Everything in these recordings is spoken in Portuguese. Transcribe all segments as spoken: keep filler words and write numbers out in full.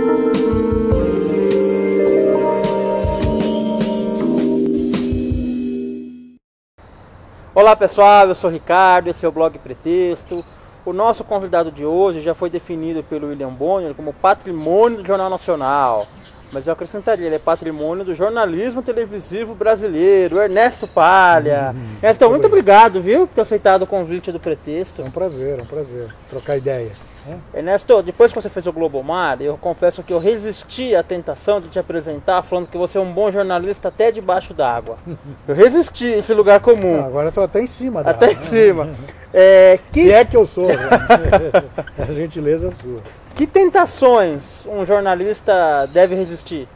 Olá pessoal, eu sou o Ricardo, esse é o blog Pretexto. O nosso convidado de hoje já foi definido pelo William Bonner como patrimônio do Jornal Nacional, mas eu acrescentaria, ele é patrimônio do jornalismo televisivo brasileiro, Ernesto Palha. Hum, Ernesto, muito obrigado, viu, por ter aceitado o convite do Pretexto. É um prazer, é um prazer trocar ideias. Né? Ernesto, depois que você fez o Globomar, eu confesso que eu resisti à tentação de te apresentar falando que você é um bom jornalista até debaixo d'água. Eu resisti a esse lugar comum. Não, agora eu estou até em cima da Até em cima. É, que... Se é que eu sou, né? A gentileza é sua. Que tentações um jornalista deve resistir?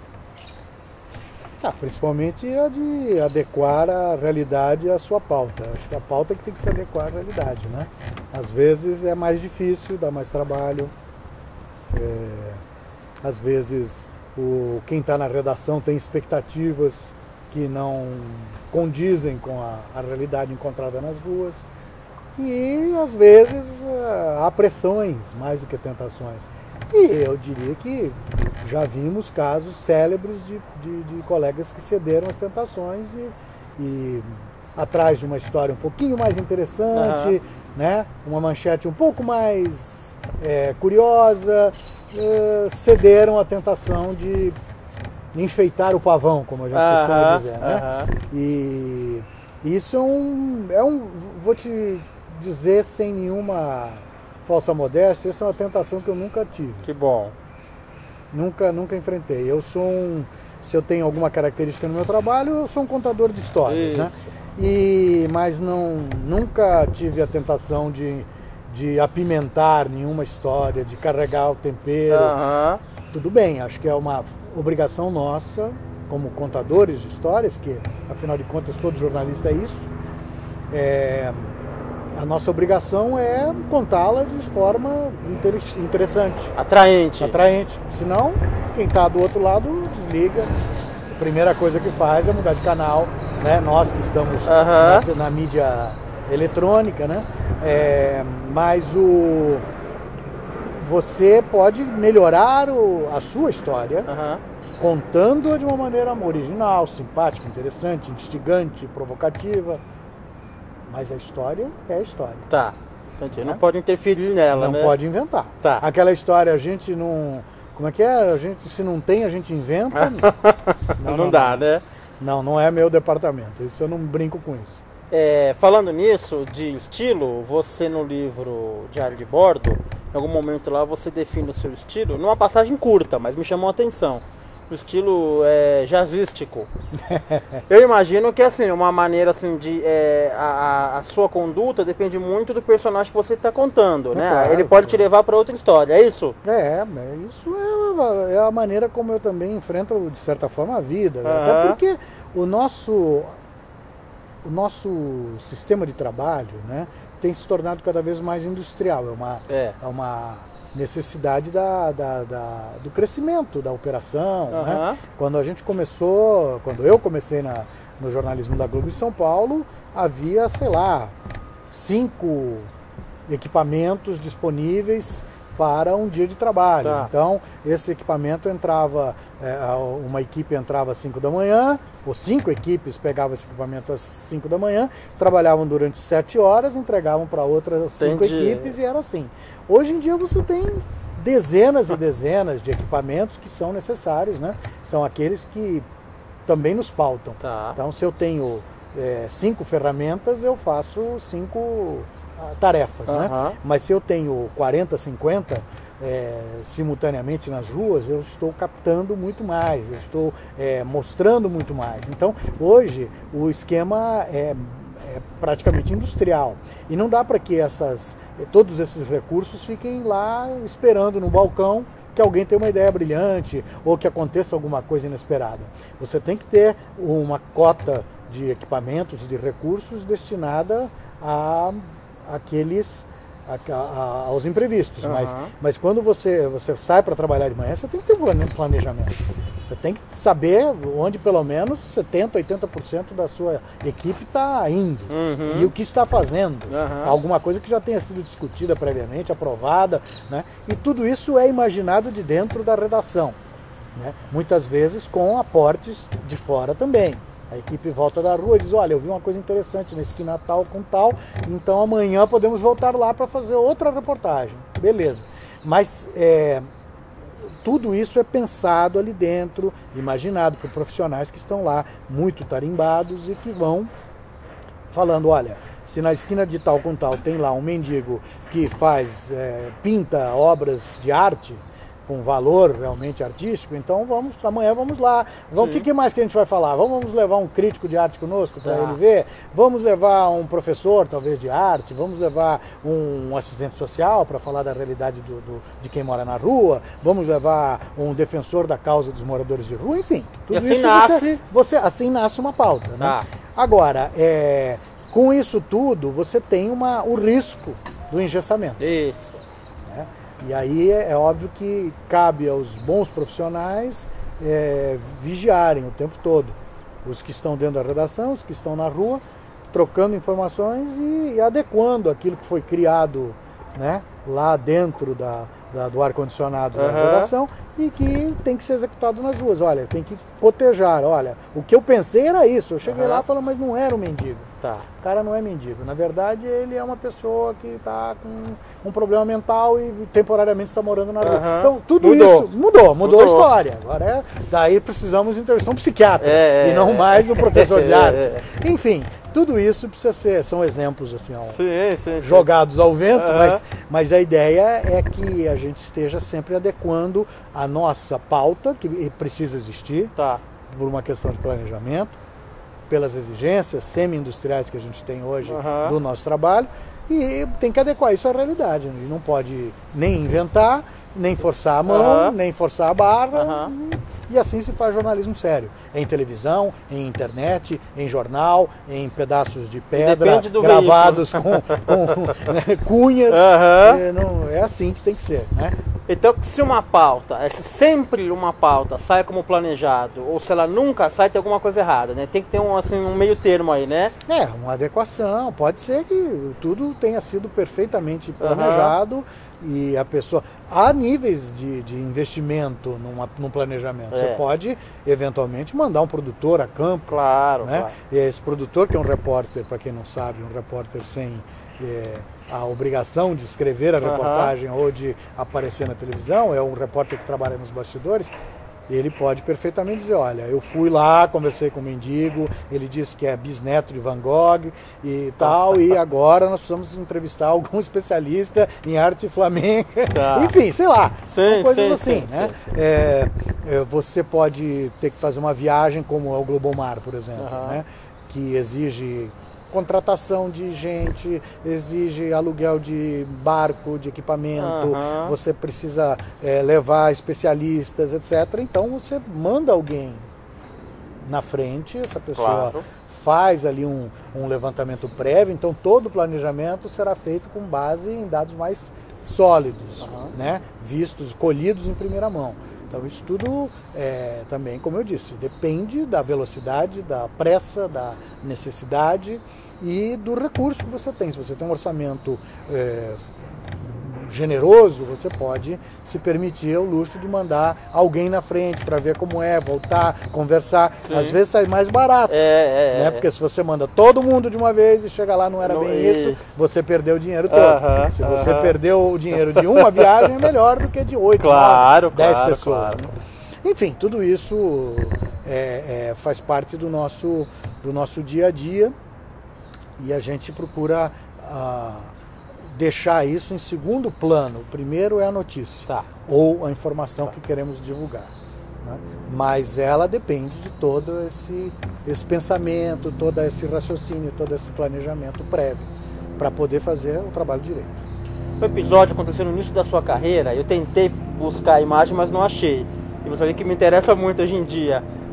Ah, principalmente a de adequar a realidade à sua pauta. Acho que a pauta é que tem que se adequar à realidade, né? Às vezes é mais difícil, dá mais trabalho. É... Às vezes o... quem está na redação tem expectativas que não condizem com a, a realidade encontrada nas ruas. E às vezes há pressões mais do que tentações. E eu diria que já vimos casos célebres de, de, de colegas que cederam às tentações e, e atrás de uma história um pouquinho mais interessante, uhum. né? Uma manchete um pouco mais é, curiosa, é, cederam à tentação de enfeitar o pavão, como a gente uhum. costuma dizer. Né? Uhum. E isso é um, é um... Vou te dizer sem nenhuma falsa modéstia, essa é uma tentação que eu nunca tive. Que bom. Nunca, nunca enfrentei. Eu sou um, se eu tenho alguma característica no meu trabalho, eu sou um contador de histórias, né? E, mas não, nunca tive a tentação de, de apimentar nenhuma história, de carregar o tempero. Uhum. Tudo bem, acho que é uma obrigação nossa, como contadores de histórias, que afinal de contas todo jornalista é isso. É, A nossa obrigação é contá-la de forma interessante. Atraente. Atraente. Senão, quem está do outro lado desliga. A primeira coisa que faz é mudar de canal. Né? Nós que estamos uhum. na, na mídia eletrônica. Né? É, mas o, você pode melhorar o, a sua história uhum. contando-a de uma maneira original, simpática, interessante, instigante, provocativa. Mas a história é a história. Tá. Entendi. Não é? Pode interferir nela, não né? Não pode inventar. Tá. Aquela história, a gente não... Como é que é? A gente, se não tem, a gente inventa. não, não, não dá, né? Não, não é meu departamento. Isso eu não brinco com isso. É, falando nisso, de estilo, você no livro Diário de Bordo, em algum momento lá você define o seu estilo, numa passagem curta, mas me chamou a atenção. O estilo é, jazzístico. Eu imagino que assim, uma maneira assim de é, a, a sua conduta depende muito do personagem que você está contando, é né? Claro, ele pode claro. te levar para outra história, é isso? É, isso é, é a maneira como eu também enfrento de certa forma a vida, uhum. até porque o nosso o nosso sistema de trabalho, né, tem se tornado cada vez mais industrial, é uma é, é uma necessidade da, da, da, do crescimento da operação. Uhum. Né? Quando a gente começou, quando eu comecei na, no jornalismo da Globo em São Paulo, havia, sei lá, cinco equipamentos disponíveis para um dia de trabalho. Tá. Então, esse equipamento entrava, é, uma equipe entrava às cinco da manhã, ou cinco equipes pegavam esse equipamento às cinco da manhã, trabalhavam durante sete horas, entregavam para outras cinco Entendi. equipes e era assim. Hoje em dia você tem dezenas e dezenas de equipamentos que são necessários, né? São aqueles que também nos pautam. Tá. Então, se eu tenho é, cinco ferramentas, eu faço cinco uh, tarefas, uhum. né? Mas se eu tenho quarenta, cinquenta é, simultaneamente nas ruas, eu estou captando muito mais, eu estou é, mostrando muito mais. Então, hoje, o esquema é, é praticamente industrial. E não dá para que essas... todos esses recursos fiquem lá esperando no balcão que alguém tenha uma ideia brilhante ou que aconteça alguma coisa inesperada. Você tem que ter uma cota de equipamentos e de recursos destinada a aqueles, a, a, aos imprevistos. Uhum. Mas, mas quando você, você sai para trabalhar de manhã, você tem que ter um planejamento. Você tem que saber onde pelo menos setenta, oitenta por cento da sua equipe está indo. Uhum. E o que está fazendo. Uhum. Alguma coisa que já tenha sido discutida previamente, aprovada, né? E tudo isso é imaginado de dentro da redação, né? Muitas vezes com aportes de fora também. A equipe volta da rua e diz, olha, eu vi uma coisa interessante na esquina tal com tal, então amanhã podemos voltar lá para fazer outra reportagem. Beleza. Mas é, tudo isso é pensado ali dentro, imaginado por profissionais que estão lá, muito tarimbados e que vão falando, olha, se na esquina de tal com tal tem lá um mendigo que faz, é, pinta obras de arte, com valor realmente artístico, então vamos, amanhã vamos lá. O que, que mais que a gente vai falar? Vamos levar um crítico de arte conosco para tá. ele ver? Vamos levar um professor, talvez, de arte? Vamos levar um assistente social para falar da realidade do, do, de quem mora na rua? Vamos levar um defensor da causa dos moradores de rua? Enfim, tudo e assim isso nasce... Você, você, assim nasce uma pauta. Né? Tá. Agora, é, com isso tudo, você tem uma, o risco do engessamento. Isso. E aí é, é óbvio que cabe aos bons profissionais é, vigiarem o tempo todo. Os que estão dentro da redação, os que estão na rua, trocando informações e, e adequando aquilo que foi criado, né, lá dentro da, da, do ar-condicionado uhum. da redação e que tem que ser executado nas ruas. Olha, tem que cotejar. Olha, o que eu pensei era isso. Eu cheguei uhum. lá e falei, mas não era um mendigo. Tá. O cara não é mendigo. Na verdade, ele é uma pessoa que está com um problema mental e temporariamente está morando na rua. Uhum. Então, tudo mudou. isso mudou, mudou, mudou a história. Agora, é, daí precisamos de intervenção psiquiátrica é, e não é, mais o professor de é, artes. É, é. Enfim, tudo isso precisa ser, são exemplos assim, ó, sim, sim, jogados sim. ao vento, uhum. mas, mas a ideia é que a gente esteja sempre adequando a nossa pauta, que precisa existir, tá. por uma questão de planejamento, pelas exigências semi-industriais que a gente tem hoje uhum. do nosso trabalho, e tem que adequar isso à realidade. E não pode nem inventar, nem forçar a mão, uhum. nem forçar a barra, uhum. e, e assim se faz jornalismo sério. Em televisão, em internet, em jornal, em pedaços de pedra gravados com, com né, cunhas. Uhum. É, não, é assim que tem que ser, né? Então, se uma pauta, se sempre uma pauta sai como planejado, ou se ela nunca sai, tem alguma coisa errada, né? Tem que ter um, assim, um meio termo aí, né? É, uma adequação. Pode ser que tudo tenha sido perfeitamente planejado uhum. e a pessoa... Há níveis de, de investimento numa, num planejamento. É. Você pode, eventualmente, mandar um produtor a campo. Claro, né? claro. E esse produtor, que é um repórter, para quem não sabe, um repórter sem... É, a obrigação de escrever a reportagem uhum. ou de aparecer na televisão, é um repórter que trabalha nos bastidores, ele pode perfeitamente dizer, olha, eu fui lá, conversei com o mendigo, ele disse que é bisneto de Van Gogh e tal, e agora nós precisamos entrevistar algum especialista em arte flamenca, tá. enfim, sei lá, sim, coisas sim, assim, sim, né? Sim, sim. É, você pode ter que fazer uma viagem como é o Globomar, por exemplo, uhum. né? Que exige... contratação de gente, exige aluguel de barco, de equipamento, uhum. você precisa é, levar especialistas, etcétera. Então você manda alguém na frente, essa pessoa claro. faz ali um, um levantamento prévio, então todo o planejamento será feito com base em dados mais sólidos, uhum. né? Vistos, colhidos em primeira mão. Então isso tudo é, também, como eu disse, depende da velocidade, da pressa, da necessidade e do recurso que você tem. Se você tem um orçamento é, generoso, você pode se permitir o luxo de mandar alguém na frente para ver como é, voltar, conversar. Sim. Às vezes sai mais barato, é, é, né? Porque se você manda todo mundo de uma vez e chega lá não era não bem isso, isso, você perdeu o dinheiro todo. Uh-huh, se você uh-huh. perdeu o dinheiro de uma viagem, é melhor do que de oito, claro, nove, dez claro, pessoas. Claro. Né? Enfim, tudo isso é, é, faz parte do nosso, do nosso dia a dia e a gente procura ah, deixar isso em segundo plano. O primeiro é a notícia, tá. ou a informação tá. que queremos divulgar. Né? Mas ela depende de todo esse, esse pensamento, todo esse raciocínio, todo esse planejamento prévio para poder fazer o trabalho direito. O episódio aconteceu no início da sua carreira, eu tentei buscar a imagem, mas não achei. E você vê que me interessa muito hoje em dia.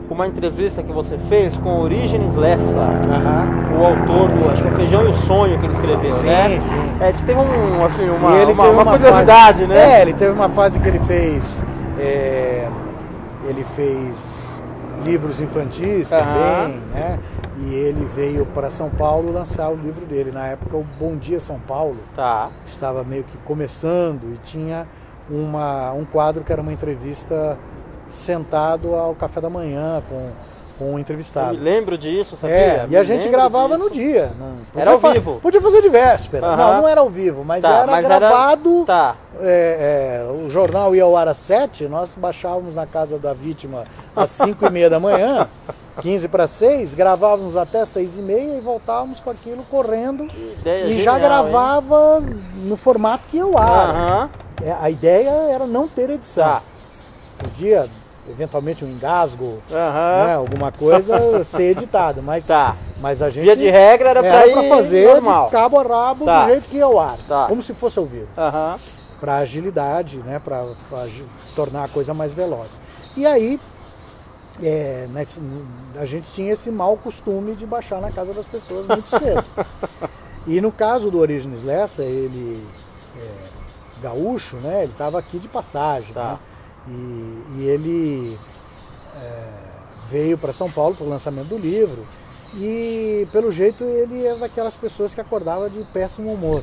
uma entrevista que você fez com Orígenes Lessa, Aham. o autor do, acho que é Feijão e o Sonho que ele escreveu, Sim, né? sim. É, que teve um, assim, uma, E ele uma, teve uma uma curiosidade, fase, né? É, ele teve uma fase que ele fez. é, ele fez livros infantis Aham. também, né? E ele veio para São Paulo lançar o livro dele. Na época, o Bom Dia São Paulo Tá. estava meio que começando e tinha uma, um quadro que era uma entrevista sentado ao café da manhã com, com um Eu entrevistado. me lembro disso, sabia? É, Me e a gente lembro gravava disso. no dia. Não, podia Era ao fa- vivo. Podia fazer de véspera. Aham. Não, não era ao vivo, mas Tá, era mas era- gravado. Tá. É, é, o jornal ia ao ar às sete, nós baixávamos na casa da vítima às cinco e meia da manhã, quinze para seis, gravávamos até seis e meia e voltávamos com aquilo correndo. Que ideia E já genial, gravava no formato que ia ao hein? ar. Aham. É, a ideia era não ter edição. Tá. Podia, eventualmente, um engasgo, Aham. né, alguma coisa ser editado, mas, Tá. mas a gente Via de regra era, pra, ir fazer normal. de cabo a rabo Tá. do jeito que ia ao ar, Tá. como se fosse ao vivo, Aham. para agilidade, né, para tornar a coisa mais veloz. E aí, é, né, a gente tinha esse mau costume de baixar na casa das pessoas muito cedo. E no caso do Orígenes Lessa, ele é, gaúcho, né? Ele estava aqui de passagem, Tá. né? E, e ele é, veio para São Paulo para o lançamento do livro e, pelo jeito, ele é daquelas pessoas que acordava de péssimo humor.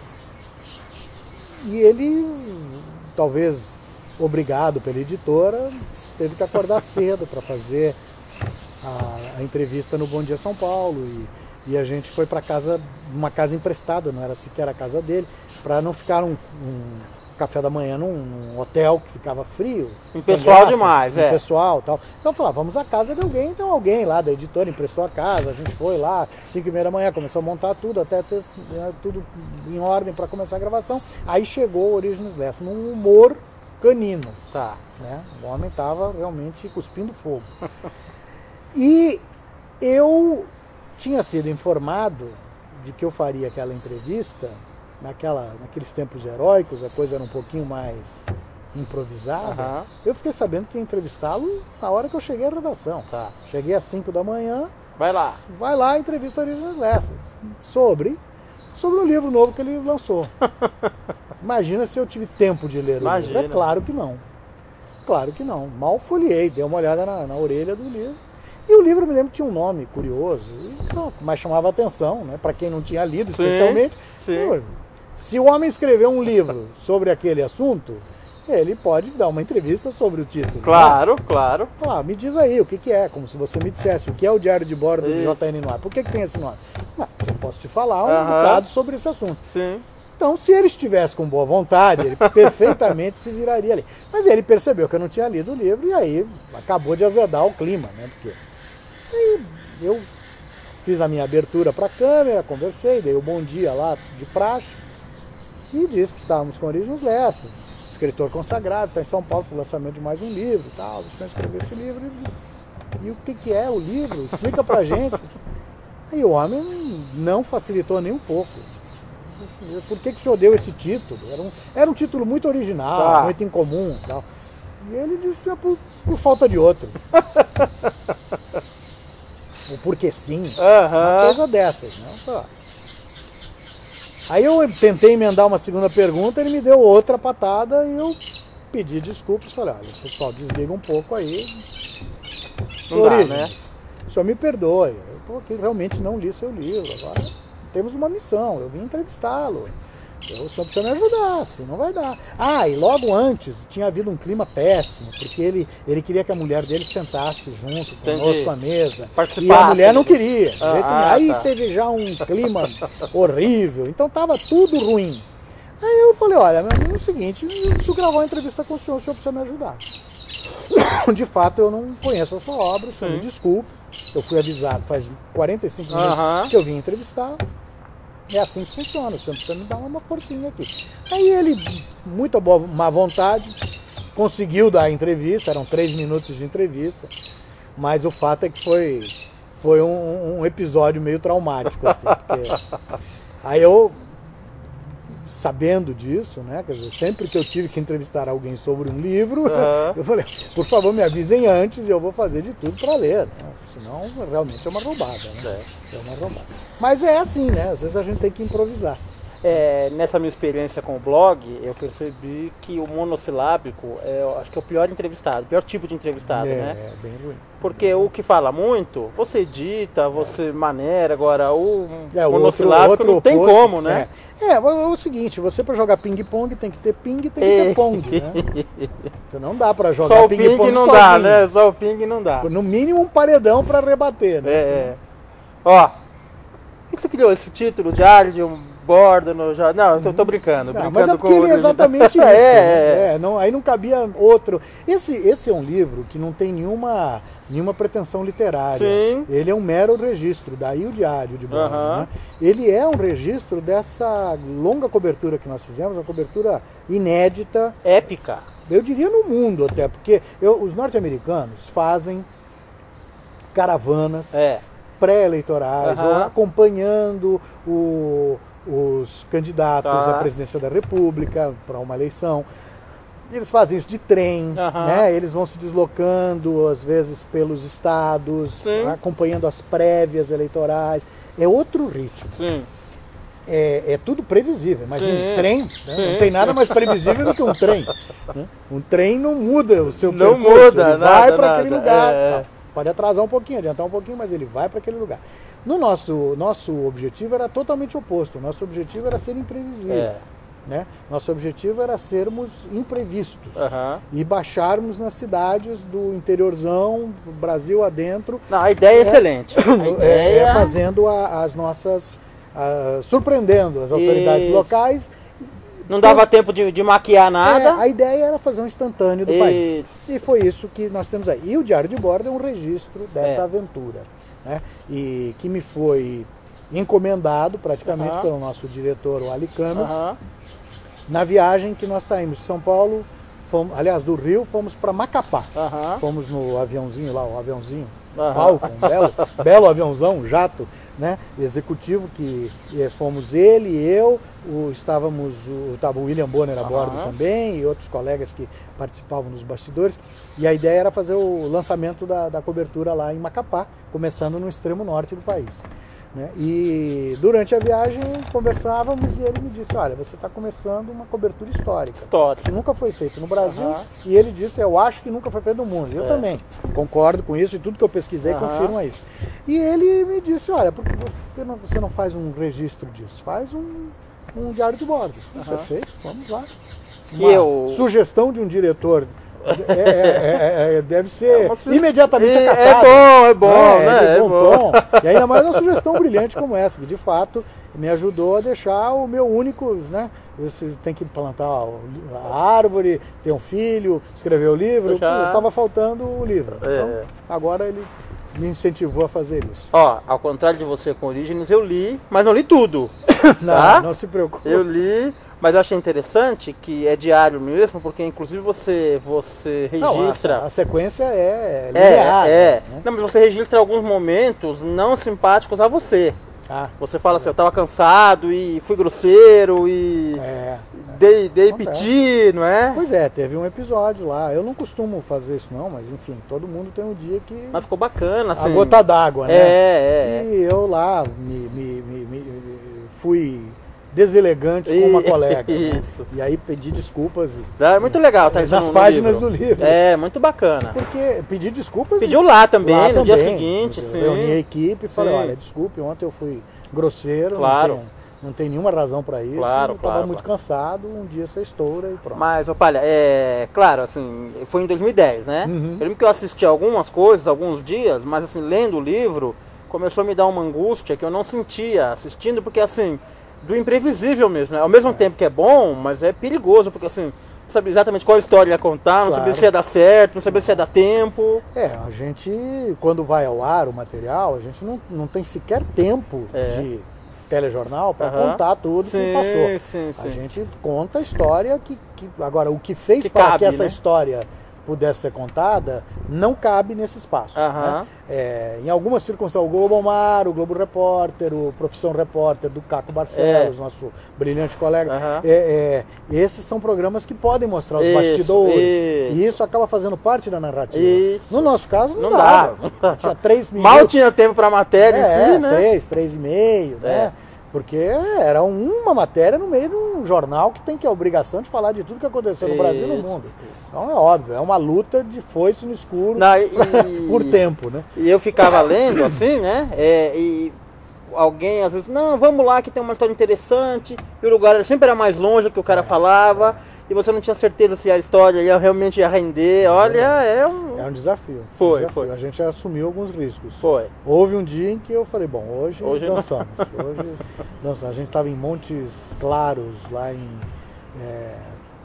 E ele, talvez obrigado pela editora, teve que acordar cedo para fazer a, a entrevista no Bom Dia São Paulo e, e a gente foi para casa, uma casa emprestada, não era sequer a casa dele, para não ficar um, um café da manhã num, num hotel que ficava frio. Impessoal demais, é. Pessoal tal. Então eu falava, vamos à casa de alguém, então alguém lá da editora emprestou a casa, a gente foi lá, cinco e meia da manhã, começou a montar tudo, até ter né, tudo em ordem para começar a gravação. Aí chegou o Orígenes Lessa, num humor canino. Tá. Né? O homem estava realmente cuspindo fogo. E eu tinha sido informado de que eu faria aquela entrevista naquela, naqueles tempos heróicos, a coisa era um pouquinho mais improvisada. Aham. Eu fiquei sabendo que ia entrevistá-lo na hora que eu cheguei à redação. Tá. Cheguei às cinco da manhã, Vai lá. vai lá, entrevista Orígenes Lessa sobre, sobre o livro novo que ele lançou. Imagina se eu tive tempo de ler o Imagina. livro. É claro que não. Claro que não. Mal folheei, dei uma olhada na, na orelha do livro. E o livro, me lembro que tinha um nome curioso, e, pronto, mas chamava atenção, né? Para quem não tinha lido, Sim, especialmente. sim. Pô, se o homem escreveu um livro sobre aquele assunto, ele pode dar uma entrevista sobre o título. Claro, claro. Né? Ah, me diz aí o que, que é, como se você me dissesse o que é o Diário de Bordo do Isso. J N Noir. Por que, que tem esse nome? Não, eu posso te falar um Aham. bocado sobre esse assunto. Sim. Então, se ele estivesse com boa vontade, ele perfeitamente se viraria ali. Mas ele percebeu que eu não tinha lido o livro e aí acabou de azedar o clima, né? Porque aí eu fiz a minha abertura para a câmera, conversei, dei o bom dia lá de praxe e disse que estávamos com Orígenes Lessa, escritor consagrado, está em São Paulo para o lançamento de mais um livro e tal, deixa eu escrever esse livro. E, e o que, que é o livro? Explica pra gente. Aí o homem não facilitou nem um pouco. Por que, que o senhor deu esse título? Era um, era um título muito original, Tá. muito incomum e tal. E ele disse, é por, por falta de outro. Ou porque sim. Uma Aham. coisa dessas, né? Tá. Aí eu tentei emendar uma segunda pergunta, ele me deu outra patada e eu pedi desculpas. Falei, olha, pessoal, desliga um pouco aí. Não dá, Orígenes, né? o senhor me perdoe, eu tô aqui, realmente não li seu livro. Agora temos uma missão, eu vim entrevistá-lo. Eu, o senhor precisa me ajudar, senão vai dar. Ah, e logo antes tinha havido um clima péssimo, porque ele, ele queria que a mulher dele sentasse junto conosco Entendi. à mesa. E Participasse, a mulher não né? queria. de Ah, jeito nenhum. ah, Aí tá. teve já um clima horrível, então tava tudo ruim. Aí eu falei, olha, meu amigo, é o seguinte, eu preciso gravar uma entrevista com o senhor, o senhor precisa me ajudar. De fato, eu não conheço a sua obra, o senhor Sim. me desculpe. Eu fui avisado faz quarenta e cinco minutos Aham. que eu vim entrevistar. É assim que funciona, o senhor precisa me dar uma forcinha aqui. Aí ele, muita boa má vontade, conseguiu dar a entrevista, eram três minutos de entrevista, mas o fato é que foi, foi um, um episódio meio traumático, assim, porque aí eu sabendo disso, né? Quer dizer, sempre que eu tive que entrevistar alguém sobre um livro, Uhum. eu falei, por favor, me avisem antes e eu vou fazer de tudo para ler, né? Senão realmente é uma roubada, né? É. é uma roubada. Mas é assim, né? Às vezes a gente tem que improvisar. É, nessa minha experiência com o blog, eu percebi que o monossilábico é, eu acho que é o pior entrevistado, o pior tipo de entrevistado, é, né? É bem ruim. Porque o que fala muito, você edita, você maneira, agora o é, monossilábico outro, não outro tem oposto, como, né? É, é, é o seguinte, você para jogar ping-pong tem que ter ping e tem que ter pong, né? Então não dá para jogar Só o ping-pong ping não sozinho. dá, né? Só o ping não dá. No mínimo um paredão para rebater, né? É, é. Ó, por que você criou esse título, Diário de um Bordo no já. Não, eu tô, tô brincando, Não, brincando mas é com porque o ele é exatamente isso. é, né? é, não, aí não cabia outro. Esse, esse é um livro que não tem nenhuma, nenhuma pretensão literária. Sim. Ele é um mero registro, daí o Diário de Bordo. Uhum. Né? Ele é um registro dessa longa cobertura que nós fizemos, uma cobertura inédita. Épica. Eu diria no mundo até, porque eu, os norte-americanos fazem caravanas É. pré-eleitorais, Uhum. ou acompanhando o, os candidatos Tá. à presidência da República para uma eleição. Eles fazem isso de trem, Uhum. né? Eles vão se deslocando, às vezes, pelos estados, Sim. acompanhando as prévias eleitorais. É outro ritmo. Sim. É, é tudo previsível. Imagina Sim. um trem, né? Sim, não tem nada sim. mais previsível do que um trem. Né? Um trem não muda o seu Não percurso, muda, ele nada, vai para nada. aquele lugar. É. Tá. Pode atrasar um pouquinho, adiantar um pouquinho, mas ele vai para aquele lugar. No nosso, nosso objetivo era totalmente oposto. O nosso objetivo era ser imprevisível. É. Né? Nosso objetivo era sermos imprevistos Uhum. e baixarmos nas cidades do interiorzão, do Brasil adentro. Não, a ideia é, excelente. A É, ideia é fazendo a, as nossas. a- surpreendendo as autoridades Isso. locais. Não dava tempo de, de maquiar nada. É, a ideia era fazer um instantâneo do Isso. país. E foi isso que nós temos aí. E o Diário de Bordo é um registro dessa É. aventura. Né? E que me foi encomendado praticamente Uhum. pelo nosso diretor, o Ali Camus, Uhum. na viagem que nós saímos de São Paulo, fomos, aliás, do Rio, fomos para Macapá. Uhum. Fomos no aviãozinho lá, o aviãozinho Uhum. Falcon, um belo, belo aviãozão, um jato, né, executivo, que eh, fomos ele, eu, o, estávamos, o, estava o William Bonner a bordo Uhum. também, e outros colegas que participavam nos bastidores, e a ideia era fazer o lançamento da, da cobertura lá em Macapá, começando no extremo norte do país. Né? E durante a viagem conversávamos e ele me disse, olha, você está começando uma cobertura histórica. Histórico. Que nunca foi feito no Brasil, Uhum. e ele disse, eu acho que nunca foi feito no mundo. Eu É. também concordo com isso, e tudo que eu pesquisei Uhum. confirma isso. E ele me disse, olha, por que você não faz um registro disso? Faz um, um diário de bordo. Uhum. Perfeito, vamos lá. Que Uma eu- sugestão de um diretor é, é, é, é, deve ser É uma sugestão- imediatamente É- acatada. é bom, é bom, né? né? É de bom É bom. tom. E ainda mais uma sugestão brilhante como essa, que de fato me ajudou a deixar o meu único, né? Você tem que plantar a árvore, ter um filho, escrever o livro. Já- Estava faltando o livro. É. Então, agora ele me incentivou a fazer isso. Ó, ao contrário de você com Orígenes, eu li, mas não li tudo. Não, Tá? não se preocupe. Eu li, mas eu achei interessante que é diário mesmo, porque inclusive você, você Não, registra. a, a sequência é É, linear. é. Né? Não, mas você registra alguns momentos não simpáticos a você. Ah, Você fala assim, eu tava cansado e fui grosseiro e é. dei, dei Acontece. piti, não é? Pois é, teve um episódio lá. Eu não costumo fazer isso não, mas enfim, todo mundo tem um dia que Mas ficou bacana, assim. a gota d'água, né? É, é, é. E eu lá me, me- me- me- fui deselegante com uma E- colega. né? isso. E aí pedi desculpas. É muito legal, tá isso Nas no- no páginas livro. do livro. É, muito bacana. Porque pedi desculpas. Pediu lá também, lá no dia também. seguinte, Eu sim. reuni a equipe e falei, Sim. olha, desculpe, ontem eu fui grosseiro. Claro. Não tem, não tem nenhuma razão para isso. Claro, eu estava claro, muito claro. cansado, um dia você estoura e pronto. Mas, ô Palha, é claro, assim, foi em dois mil e dez, né? Uhum. Eu lembro que eu assisti algumas coisas, alguns dias, mas assim, lendo o livro, começou a me dar uma angústia que eu não sentia assistindo, porque assim, do imprevisível mesmo, né? Ao mesmo tempo que é bom, mas é perigoso, porque assim, não sabia exatamente qual história ia contar, não Claro. sabia se ia dar certo, não sabia se ia dar tempo. É, a gente, quando vai ao ar o material, a gente não, não tem sequer tempo É. de telejornal para Aham. contar tudo Sim, que passou. sim, sim. A gente conta a história que, que agora o que fez Que para cabe, que essa né? história pudesse ser contada, não cabe nesse espaço. Uhum. Né? É, em algumas circunstâncias, o Globo Mar, o Globo Repórter, o Profissão Repórter do Caco Barcelos, é. nosso brilhante colega, uhum. é, é, esses são programas que podem mostrar os isso, bastidores, isso. e isso acaba fazendo parte da narrativa. Isso. No nosso caso, não, não dava. dá. Tinha três minutos. Mal tinha tempo para a matéria é, em si, né? Três, três e meio, é. né? Porque era uma matéria no meio de um jornal que tem que a obrigação de falar de tudo que aconteceu no isso, Brasil e no mundo. Isso. Então é óbvio, é uma luta de foice no escuro não, e, por tempo, né? E eu ficava lendo assim, né? É, e alguém às vezes, não, vamos lá que tem uma história interessante, e o lugar sempre era mais longe do que o cara é, falava, é. e você não tinha certeza se a história ia realmente ia render. Olha, é um... É um desafio. Foi, um desafio. foi. A gente assumiu alguns riscos. Foi. Houve um dia em que eu falei, bom, hoje, hoje dançamos. Hoje dançamos. A gente estava em Montes Claros, lá em é,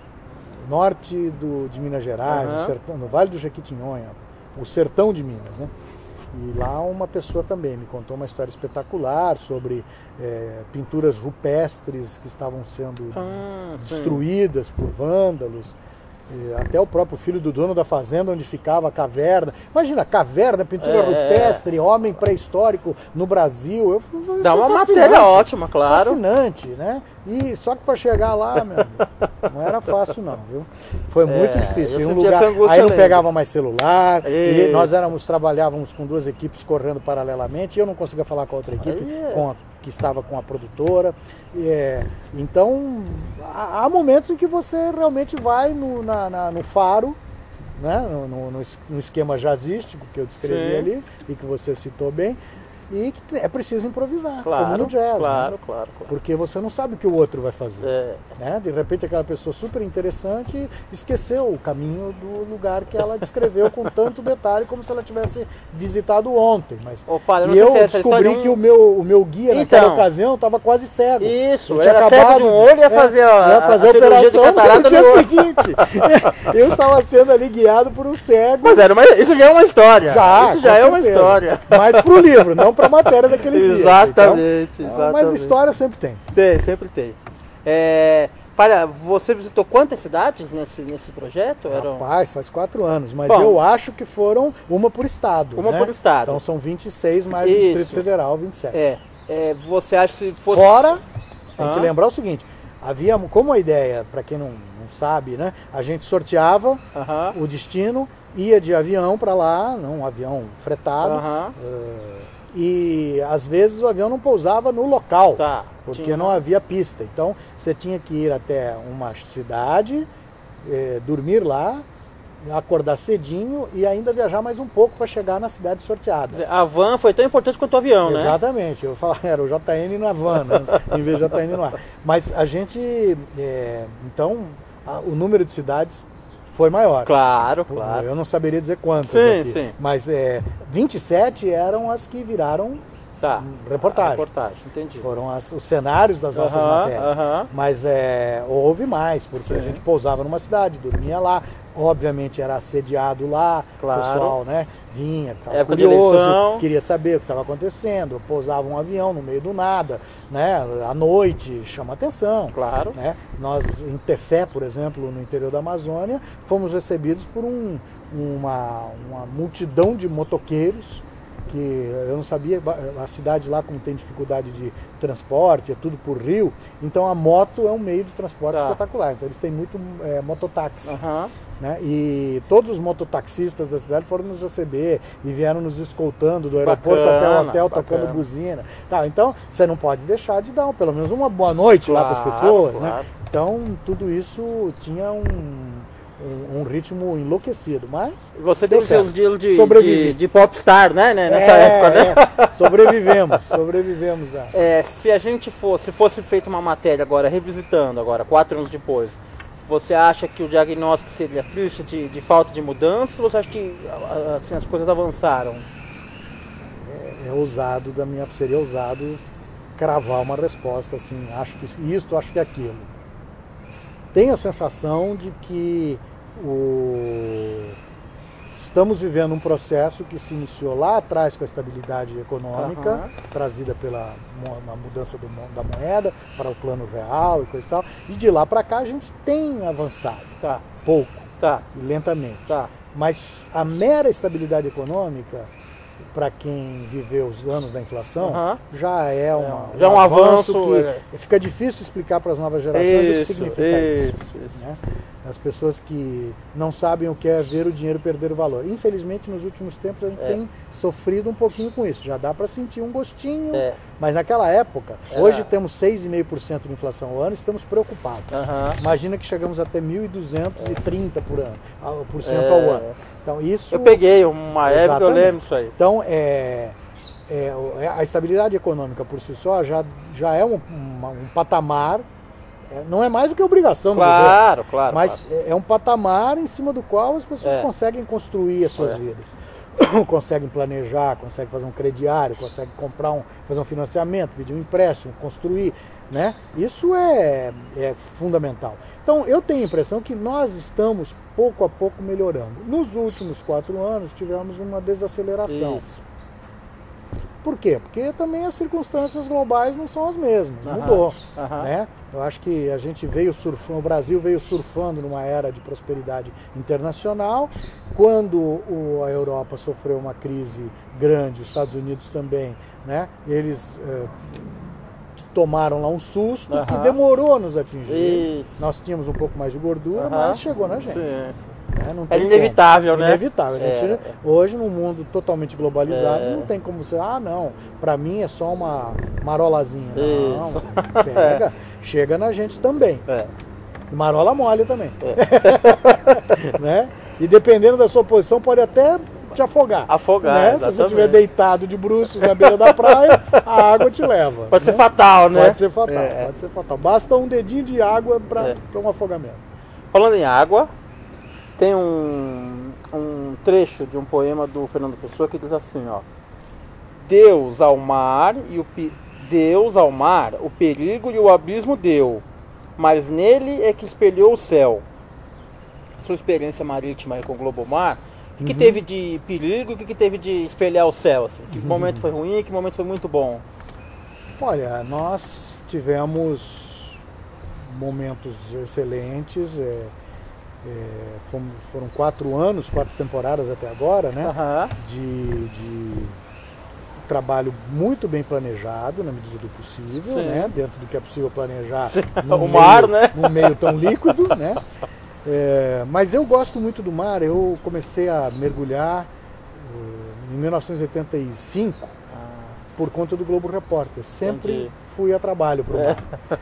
norte do, de Minas Gerais, uhum. o sertão, no Vale do Jequitinhonha, o sertão de Minas, né? E lá uma pessoa também me contou uma história espetacular sobre é, pinturas rupestres que estavam sendo ah, destruídas sim. por vândalos. E até o próprio filho do dono da fazenda onde ficava a caverna. Imagina, caverna, pintura é, rupestre, homem pré-histórico no Brasil. Eu, Dá uma matéria ótima, claro. Fascinante, né? E só que para chegar lá, meu amigo, não era fácil não, viu? Foi muito é, difícil. Um lugar, aí não pegava mais celular, e nós éramos, trabalhávamos com duas equipes correndo paralelamente, e eu não conseguia falar com a outra equipe, é. com a, que estava com a produtora. É, então, há, há momentos em que você realmente vai no, na, na, no faro, né? no, no, no esquema jazzístico que eu descrevi Sim. ali, e que você citou bem, e que é preciso improvisar, claro, como no jazz. Claro, né? claro, claro. Porque você não sabe o que o outro vai fazer. É. Né? De repente aquela pessoa super interessante esqueceu o caminho do lugar que ela descreveu com tanto detalhe, como se ela tivesse visitado ontem. Mas Opa, eu não e sei eu se essa descobri história... que o meu, o meu guia então, naquela ocasião estava quase cego. Isso, era cego de um olho e ia fazer, é, a, ia fazer a, a cirurgia de catarata no dia olho. seguinte. Eu estava sendo ali guiado por um cego. Mas era uma, isso já é uma história. Já, isso já é uma história. Mas para o livro, não para a matéria daquele dia. Exatamente, então, exatamente. Mas história sempre tem. Tem, sempre tem. É, para, você visitou quantas cidades nesse, nesse projeto? Rapaz, faz quatro anos, mas Bom, eu acho que foram uma por estado. Uma né? por estado. Então são vinte e seis mais Isso. o Distrito Federal, vinte e sete. É, é, você acha que se fosse... Fora, tem ah. que lembrar o seguinte, havia, como a ideia, para quem não, não sabe, né? A gente sorteava uh-huh. o destino, ia de avião para lá, um avião fretado, uh-huh. uh, e às vezes o avião não pousava no local, tá. porque tinha... não havia pista. Então você tinha que ir até uma cidade, eh, dormir lá, acordar cedinho e ainda viajar mais um pouco para chegar na cidade sorteada. A van foi tão importante quanto o avião, né? Exatamente. Eu falava, era o J N na van, né? Em vez de J N no ar. Mas a gente, é, então, a, o número de cidades foi maior. Claro, claro. Eu não saberia dizer quantas sim, aqui. Sim. Mas é, vinte e sete eram as que viraram tá. reportagem. reportagem, entendi. Foram as, os cenários das nossas uh-huh, matérias. Uh-huh. Mas é, houve mais, porque sim. a gente pousava numa cidade, dormia lá. Obviamente era assediado lá, claro. O pessoal, né, vinha, estava Época curioso, queria saber o que estava acontecendo, pousava um avião no meio do nada, né, à noite, chama atenção. Claro. Né? Nós, em Tefé, por exemplo, no interior da Amazônia, fomos recebidos por um, uma, uma multidão de motoqueiros, que eu não sabia, a cidade lá como tem dificuldade de transporte, é tudo por rio, então a moto é um meio de transporte tá. espetacular, então eles têm muito é, mototáxi. Uhum. Né? E todos os mototaxistas da cidade foram nos receber e vieram nos escoltando do aeroporto bacana, até o hotel, bacana. tocando buzina. Tá, então você não pode deixar de dar pelo menos uma boa noite claro, lá para as pessoas. Claro. Né? Então tudo isso tinha um, um, um ritmo enlouquecido, mas você tem seus dias de, de, de popstar, né, nessa é, época, né? É, sobrevivemos, sobrevivemos. A... É, se a gente fosse, se fosse feita uma matéria agora, revisitando agora, quatro anos depois, você acha que o diagnóstico seria triste de, de falta de mudança ou você acha que assim, as coisas avançaram? É, é ousado, da minha, seria ousado cravar uma resposta assim, acho que isto, acho que aquilo. Tenho a sensação de que o... estamos vivendo um processo que se iniciou lá atrás com a estabilidade econômica, uhum. trazida pela uma mudança do, da moeda para o plano real e coisa e tal, e de lá para cá a gente tem avançado, tá. pouco. Tá. e lentamente. Tá. Mas a mera estabilidade econômica, para quem viveu os anos da inflação, Uhum. já é, uma, já é um avanço, que é. fica difícil explicar para as novas gerações Isso, o que significa isso. isso, isso. Né? As pessoas que não sabem o que é ver o dinheiro perder o valor. Infelizmente, nos últimos tempos, a gente É. tem sofrido um pouquinho com isso. Já dá para sentir um gostinho, É. mas naquela época, Era. hoje temos seis vírgula cinco por cento de inflação ao ano e estamos preocupados. Uhum. Imagina que chegamos até mil e duzentos e trinta por ano, por cento É. ao ano. Então, isso... Eu peguei uma época, eu Exatamente. lembro isso aí. Então, é, é, a estabilidade econômica por si só já, já é um, uma- um patamar, é, não é mais do que obrigação do governo, Claro, claro. mas claro. é um patamar em cima do qual as pessoas É. conseguem construir as suas É. vidas. Conseguem planejar, conseguem fazer um crediário, conseguem comprar um, fazer um financiamento, pedir um empréstimo, construir, né? Isso é, é fundamental. Então, eu tenho a impressão que nós estamos pouco a pouco melhorando. Nos últimos quatro anos tivemos uma desaceleração. Isso. Por quê? Porque também as circunstâncias globais não são as mesmas, Aham, mudou. aham. Né? Eu acho que a gente veio surfando, o Brasil veio surfando numa era de prosperidade internacional. Quando o- a Europa sofreu uma crise grande, os Estados Unidos também, né? Eles eh, tomaram lá um susto que Aham. demorou a nos atingir. Isso. Nós tínhamos um pouco mais de gordura, Aham. mas chegou na gente. Sim, sim. Né? Não Era tem inevitável, como. né? Inevitável. A gente, É. Hoje, num mundo totalmente globalizado, É. não tem como você, ah, não, pra mim é só uma marolazinha. Isso. Não, pega, chega na gente também. É. E marola mole também. Né? E dependendo da sua posição, pode até te afogar. Afogar, né? Se você exatamente. estiver deitado de bruços na beira da praia, a água te leva. Pode né? ser fatal, né? Pode ser fatal, É. pode ser fatal. Basta um dedinho de água para É. um afogamento. Falando em água, tem um, um trecho de um poema do Fernando Pessoa que diz assim, ó. Deus ao mar e o pe- Deus ao mar o perigo e o abismo deu, mas nele é que espelhou o céu. Sua experiência marítima aí com o Globomar, o que, que teve de perigo e o que, que teve de espelhar o céu? Assim? Que momento foi ruim, que momento foi muito bom? Olha, nós tivemos momentos excelentes, é, é, fomos- foram quatro anos, quatro temporadas até agora, né? Aham. De, de trabalho muito bem planejado, na medida do possível, Sim. né? Dentro do que é possível planejar. Sim. num O mar, meio- né? Num meio tão líquido, né? É, mas eu gosto muito do mar, eu comecei a mergulhar eh, em mil novecentos e oitenta e cinco, por conta do Globo Repórter. Sempre Entendi. fui a trabalho pro mar.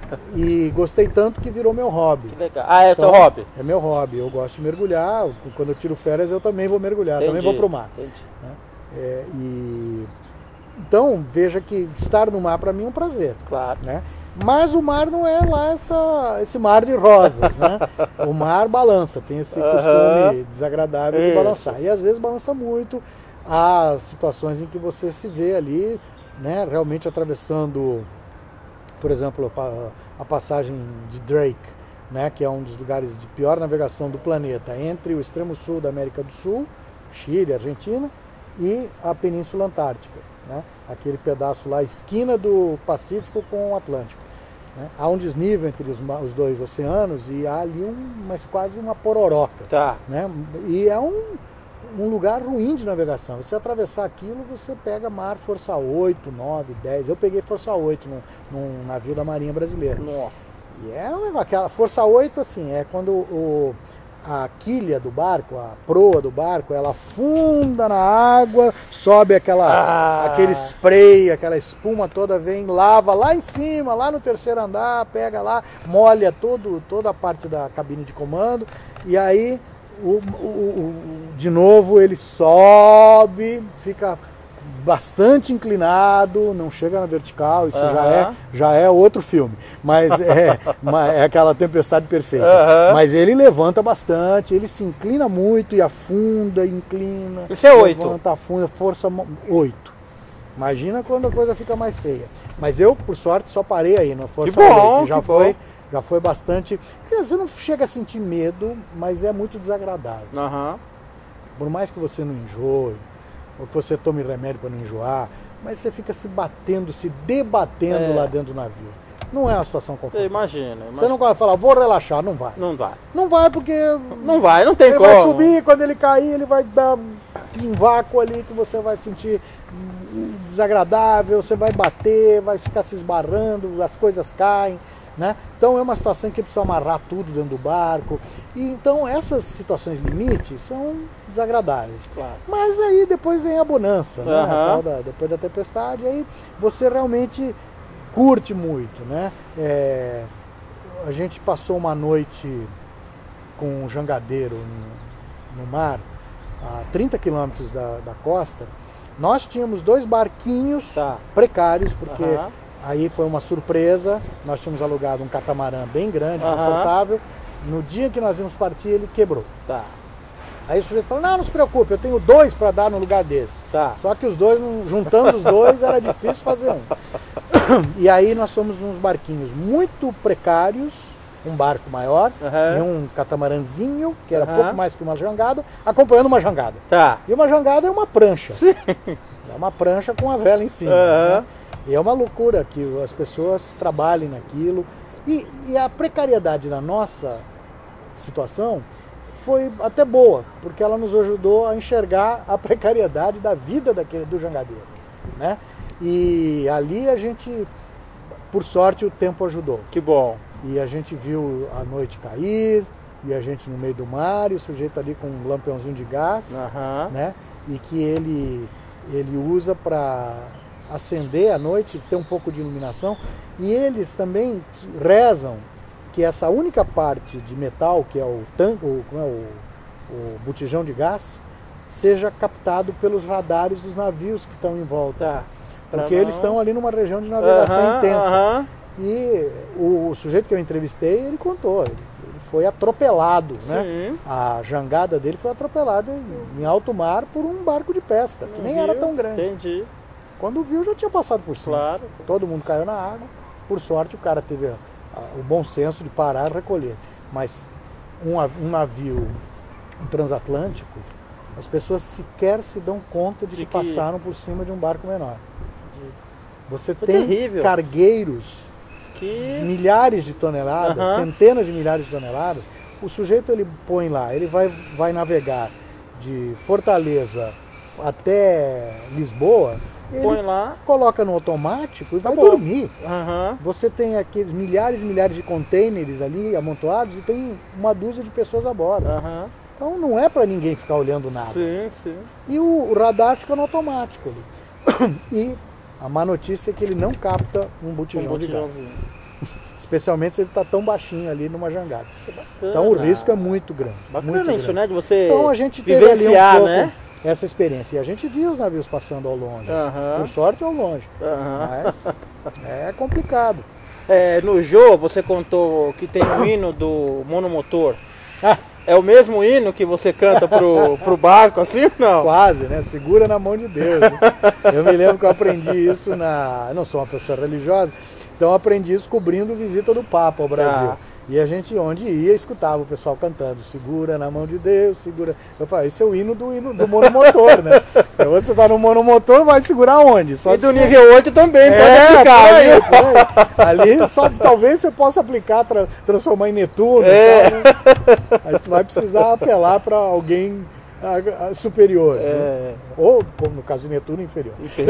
E gostei tanto que virou meu hobby. Que legal. Ah, é o Então, teu hobby? É meu hobby. Eu gosto de mergulhar. Quando eu tiro férias, eu também vou mergulhar. Entendi, Também vou pro mar. entendi. É, e... Então, veja que estar no mar para mim é um prazer. Claro. Né? Mas o mar não é lá essa, esse mar de rosas, né? O mar balança, tem esse Aham. costume desagradável de Isso. balançar. E às vezes balança muito. Há situações em que você se vê ali, né, realmente atravessando, por exemplo, a pa- a passagem de Drake, né, que é um dos lugares de pior navegação do planeta, entre o extremo sul da América do Sul, Chile, Argentina, e a Península Antártica, né? Aquele pedaço lá, esquina do Pacífico com o Atlântico. Né? Há um desnível entre os, ma- os dois oceanos e há ali um, mas quase uma pororoca. Tá. Né? E é um, um lugar ruim de navegação. Você atravessar aquilo, você pega mar força oito, nove, dez. Eu peguei força oito num, num navio da Marinha Brasileira. Nossa. E é uma- aquela força oito, assim, é quando o, a quilha do barco, a proa do barco, ela afunda na água, sobe aquela, Ah. aquele spray, aquela espuma toda, vem, lava lá em cima, lá no terceiro andar, pega lá, molha todo, toda a parte da cabine de comando, e aí, o, o- o- de novo, ele sobe, fica bastante inclinado, não chega na vertical, isso já, é, Aham. já é outro filme, mas é, ma- é aquela tempestade perfeita. Aham. Mas ele levanta bastante, ele se inclina muito e afunda, inclina. Isso é oito. Levanta, afunda, força mo- oito. Imagina quando a coisa fica mais feia. Mas eu, por sorte, só parei aí na força Que bom, oito. Já que foi, bom. já foi bastante. Quer dizer, não chega a sentir medo, mas é muito desagradável. Aham. Por mais que você não enjoe, ou que você tome remédio para não enjoar, mas você fica se batendo, se debatendo É. lá dentro do navio. não é uma situação confortável. Imagina, imagina. Você não vai falar, vou relaxar, não vai. Não vai. Não vai porque... Não vai, não tem ele como. Ele vai subir, quando ele cair, ele vai dar um vácuo ali que você vai sentir desagradável, você vai bater, vai ficar se esbarrando, as coisas caem, né? Então é uma situação que precisa amarrar tudo dentro do barco. E então essas situações limites são desagradáveis. Claro. Mas aí depois vem a bonança, né? Uhum. A tal da, depois da tempestade, aí você realmente curte muito, né? É, a gente passou uma noite com um jangadeiro no, no mar, a trinta quilômetros da, da costa. Nós tínhamos dois barquinhos tá. precários, porque uhum. aí foi uma surpresa. Nós tínhamos alugado um catamarã bem grande, uhum. confortável. No dia que nós íamos partir, ele quebrou. Tá. Aí o sujeito falou, não, não se preocupe, eu tenho dois para dar no lugar desse. Tá. Só que os dois, juntando os dois, era difícil fazer um. E aí nós fomos nos barquinhos muito precários, um barco maior, uhum. e um catamarãzinho, que era uhum. pouco mais que uma jangada, acompanhando uma jangada. Tá. E uma jangada é uma prancha. Sim. É uma prancha com a vela em cima. Uhum. Né? E é uma loucura que as pessoas trabalhem naquilo. E, e a precariedade da nossa situação foi até boa, porque ela nos ajudou a enxergar a precariedade da vida daquele, do jangadeiro, né? E ali a gente, por sorte, o tempo ajudou. Que bom. E a gente viu a noite cair, e a gente no meio do mar, e o sujeito ali com um lampiãozinho de gás, uhum. né? E que ele, ele usa para acender à noite, ter um pouco de iluminação. E eles também rezam que essa única parte de metal, que é o tanque, o, como é, o, o botijão de gás, seja captado pelos radares dos navios que estão em volta. Tá. Porque não... eles estão ali numa região de navegação uhum, intensa. Uhum. E o, o sujeito que eu entrevistei, ele contou, ele, ele foi atropelado, né? A jangada dele foi atropelada em, em alto mar por um barco de pesca, que nem viu, era tão grande. Entendi. Quando viu, já tinha passado por cima. Claro. Todo mundo caiu na água. Por sorte, o cara teve a, a, o bom senso de parar e recolher. Mas um, um navio um transatlântico, as pessoas sequer se dão conta de, de que, que passaram por cima de um barco menor. Você Foi tem terrível. cargueiros que... de milhares de toneladas, uhum. centenas de milhares de toneladas. O sujeito ele põe lá, ele vai, vai navegar de Fortaleza até Lisboa, ele põe lá, coloca no automático e vai Acabou. dormir. Uhum. Você tem aqueles milhares e milhares de containers ali amontoados e tem uma dúzia de pessoas a bordo. Uhum. Então não é para ninguém ficar olhando nada. Sim, sim. E o, o radar fica no automático ali. E a má notícia é que ele não capta um botijão um de gás. Especialmente se ele está tão baixinho ali numa jangada. Isso é bacana. Então o risco é muito grande. Bacana muito isso, grande. né? De você então, a gente vivenciar, ali um pouco, né? Essa experiência. E a gente viu os navios passando ao longe. Uhum. Por sorte, ao longe. Uhum. Mas é complicado. É, no Jô, você contou que tem um hino do monomotor. Ah. É o mesmo hino que você canta pro, pro barco, assim ou não? Quase, né? Segura na mão de Deus. Né? Eu me lembro que eu aprendi isso na... Eu não sou uma pessoa religiosa, então eu aprendi isso cobrindo visita do Papa ao Brasil. Ah. E a gente, onde ia, escutava o pessoal cantando, segura na mão de Deus, segura... Eu falei, esse é o hino do, hino do monomotor, né? Então você tá no monomotor, vai segurar onde? Só e do nível oito também, é, pode aplicar. Aí, ali, só talvez você possa aplicar, tra transformar em Netuno. É. Tal, né? Aí você vai precisar apelar para alguém a, a, superior. É. Né? Ou, como no caso de Netuno, inferior. inferior.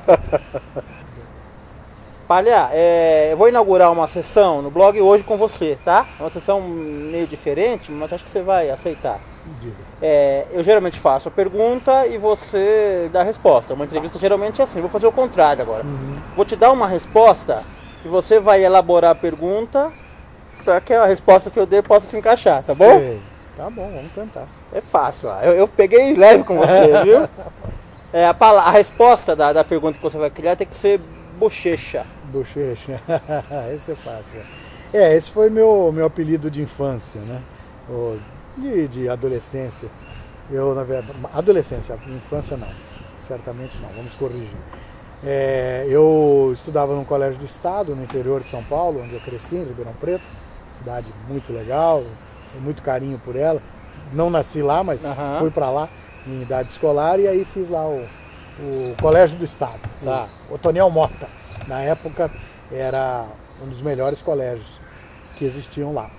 Palha, é, eu vou inaugurar uma sessão no blog hoje com você, tá? Uma sessão meio diferente, mas acho que você vai aceitar. É, eu geralmente faço a pergunta e você dá a resposta. Uma entrevista geralmente é assim, vou fazer o contrário agora. Uhum. Vou te dar uma resposta e você vai elaborar a pergunta para que a resposta que eu dei possa se encaixar, tá bom? Sei. Tá bom, vamos tentar. É fácil, eu, eu peguei leve com você, viu? É, a, a resposta da, da pergunta que você vai criar tem que ser bochecha. Bochecha, esse é fácil. É, esse foi meu, meu apelido de infância, né? Ou de, de adolescência. Eu, na verdade, adolescência, infância não, certamente não, vamos corrigir. É, eu estudava num colégio do estado, no interior de São Paulo, onde eu cresci, em Ribeirão Preto, cidade muito legal, tenho muito carinho por ela. Não nasci lá, mas uhum. fui para lá em idade escolar e aí fiz lá o, o colégio do estado, tá. o Otoniel Mota. Na época era um dos melhores colégios que existiam lá.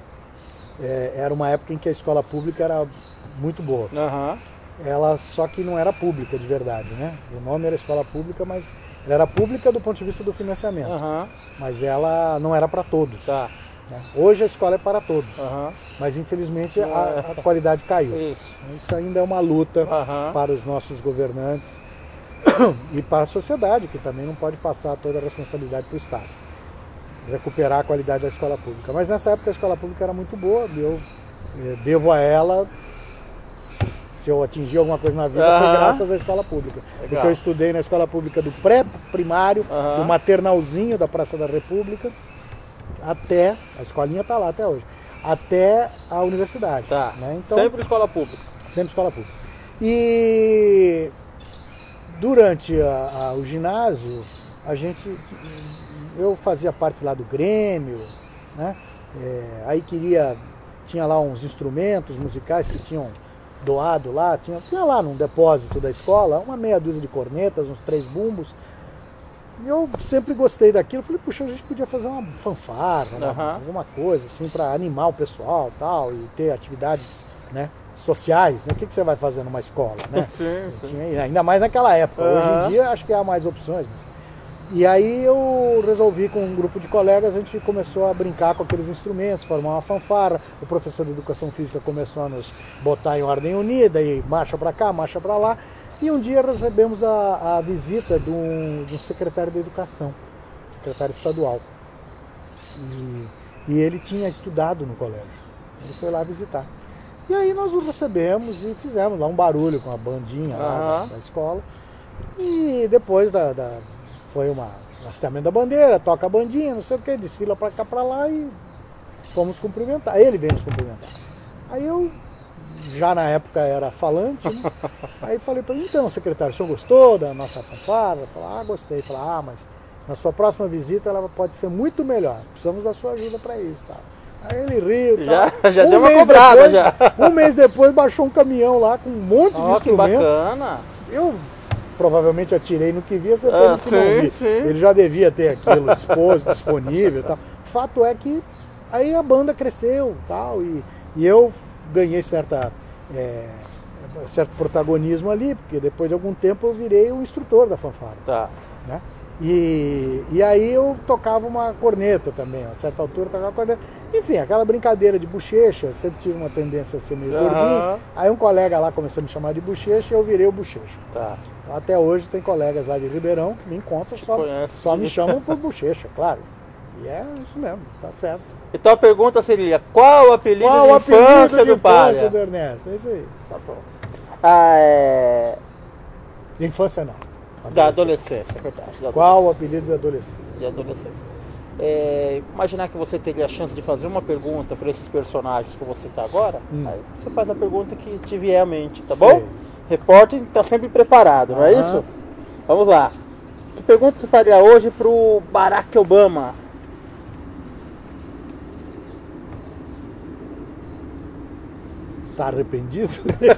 É, era uma época em que a escola pública era muito boa. Uhum. Ela só que não era pública de verdade, né? O nome era escola pública, mas ela era pública do ponto de vista do financiamento. Uhum. Mas ela não era para todos. Tá. Né? Hoje a escola é para todos. Uhum. Mas infelizmente a, a qualidade caiu. Isso. Isso ainda é uma luta Uhum. para os nossos governantes e para a sociedade, que também não pode passar toda a responsabilidade para o Estado. Recuperar a qualidade da escola pública. Mas nessa época a escola pública era muito boa, eu eh, devo a ela, se eu atingi alguma coisa na vida, Uhum. foi graças à escola pública. Legal. Porque eu estudei na escola pública do pré-primário, Uhum. do maternalzinho da Praça da República, até, a escolinha está lá até hoje, até a universidade. Tá. Né? Então, Sempre escola pública. Sempre escola pública. E durante a, a, o ginásio, a gente, eu fazia parte lá do Grêmio, né? É, aí queria, tinha lá uns instrumentos musicais que tinham doado lá, tinha, tinha lá num depósito da escola, uma meia dúzia de cornetas, uns três bumbos. E eu sempre gostei daquilo, falei, puxa, a gente podia fazer uma fanfarra, uma, Uhum. alguma coisa assim, para animar o pessoal e tal, e ter atividades, né, sociais, né? O que, que você vai fazer numa escola, né? Sim, sim. Tinha, ainda mais naquela época. Uhum. Hoje em dia acho que há mais opções. Mas... E aí eu resolvi, com um grupo de colegas, a gente começou a brincar com aqueles instrumentos, formar uma fanfarra. O professor de educação física começou a nos botar em ordem unida, e marcha para cá, marcha para lá. E um dia recebemos a, a visita de um, de um secretário de educação, secretário estadual. E, e ele tinha estudado no colégio. Ele foi lá visitar. E aí nós o recebemos e fizemos lá um barulho com a bandinha lá Uhum. da, da escola. E depois da, da, foi uma hasteamento da bandeira, toca a bandinha, não sei o que, desfila pra cá, pra lá e fomos cumprimentar. Ele veio nos cumprimentar. Aí eu, já na época era falante, né? Aí falei para ele, então, secretário, o senhor gostou da nossa fanfarra? Ele falou, ah, gostei. Falei, ah, mas na sua próxima visita ela pode ser muito melhor. Precisamos da sua ajuda para isso, tá? Aí ele riu. Já, tal. já um deu uma mês cobrada, depois, já. Um mês depois baixou um caminhão lá com um monte de Ó, que instrumento. bacana. Eu provavelmente atirei no que via, você Ah, ah, que não sim, vi. sim. Ele já devia ter aquilo disposto, disponível e tal. Fato é que aí a banda cresceu tal, e, e eu ganhei certa, é, certo protagonismo ali, porque depois de algum tempo eu virei o instrutor da fanfarra. Tá. Né? E, e aí eu tocava uma corneta também, a certa altura eu tocava uma corneta. Enfim, aquela brincadeira de bochecha, eu sempre tive uma tendência a ser meio Aham. gordinho. Aí um colega lá começou a me chamar de bochecha e eu virei o bochecha. Tá. Até hoje tem colegas lá de Ribeirão que me encontram, só, conhece, só te- me chamam por bochecha, claro. E é isso mesmo, tá certo. Então a pergunta seria, qual o apelido Qual de o infância apelido de do infância Palha? do Ernesto? É isso aí. Tá bom. Ah, é... De infância não. Da adolescência, é verdade. da Qual o adolescência. apelido de adolescência? De adolescência. É, imaginar que você teria a chance de fazer uma pergunta para esses personagens que você está agora, Hum. aí você faz a pergunta que te vier à mente, tá Sei. bom? Repórter está sempre preparado, não é Aham. isso? Vamos lá. Que pergunta você faria hoje para o Barack Obama? Tá arrependido?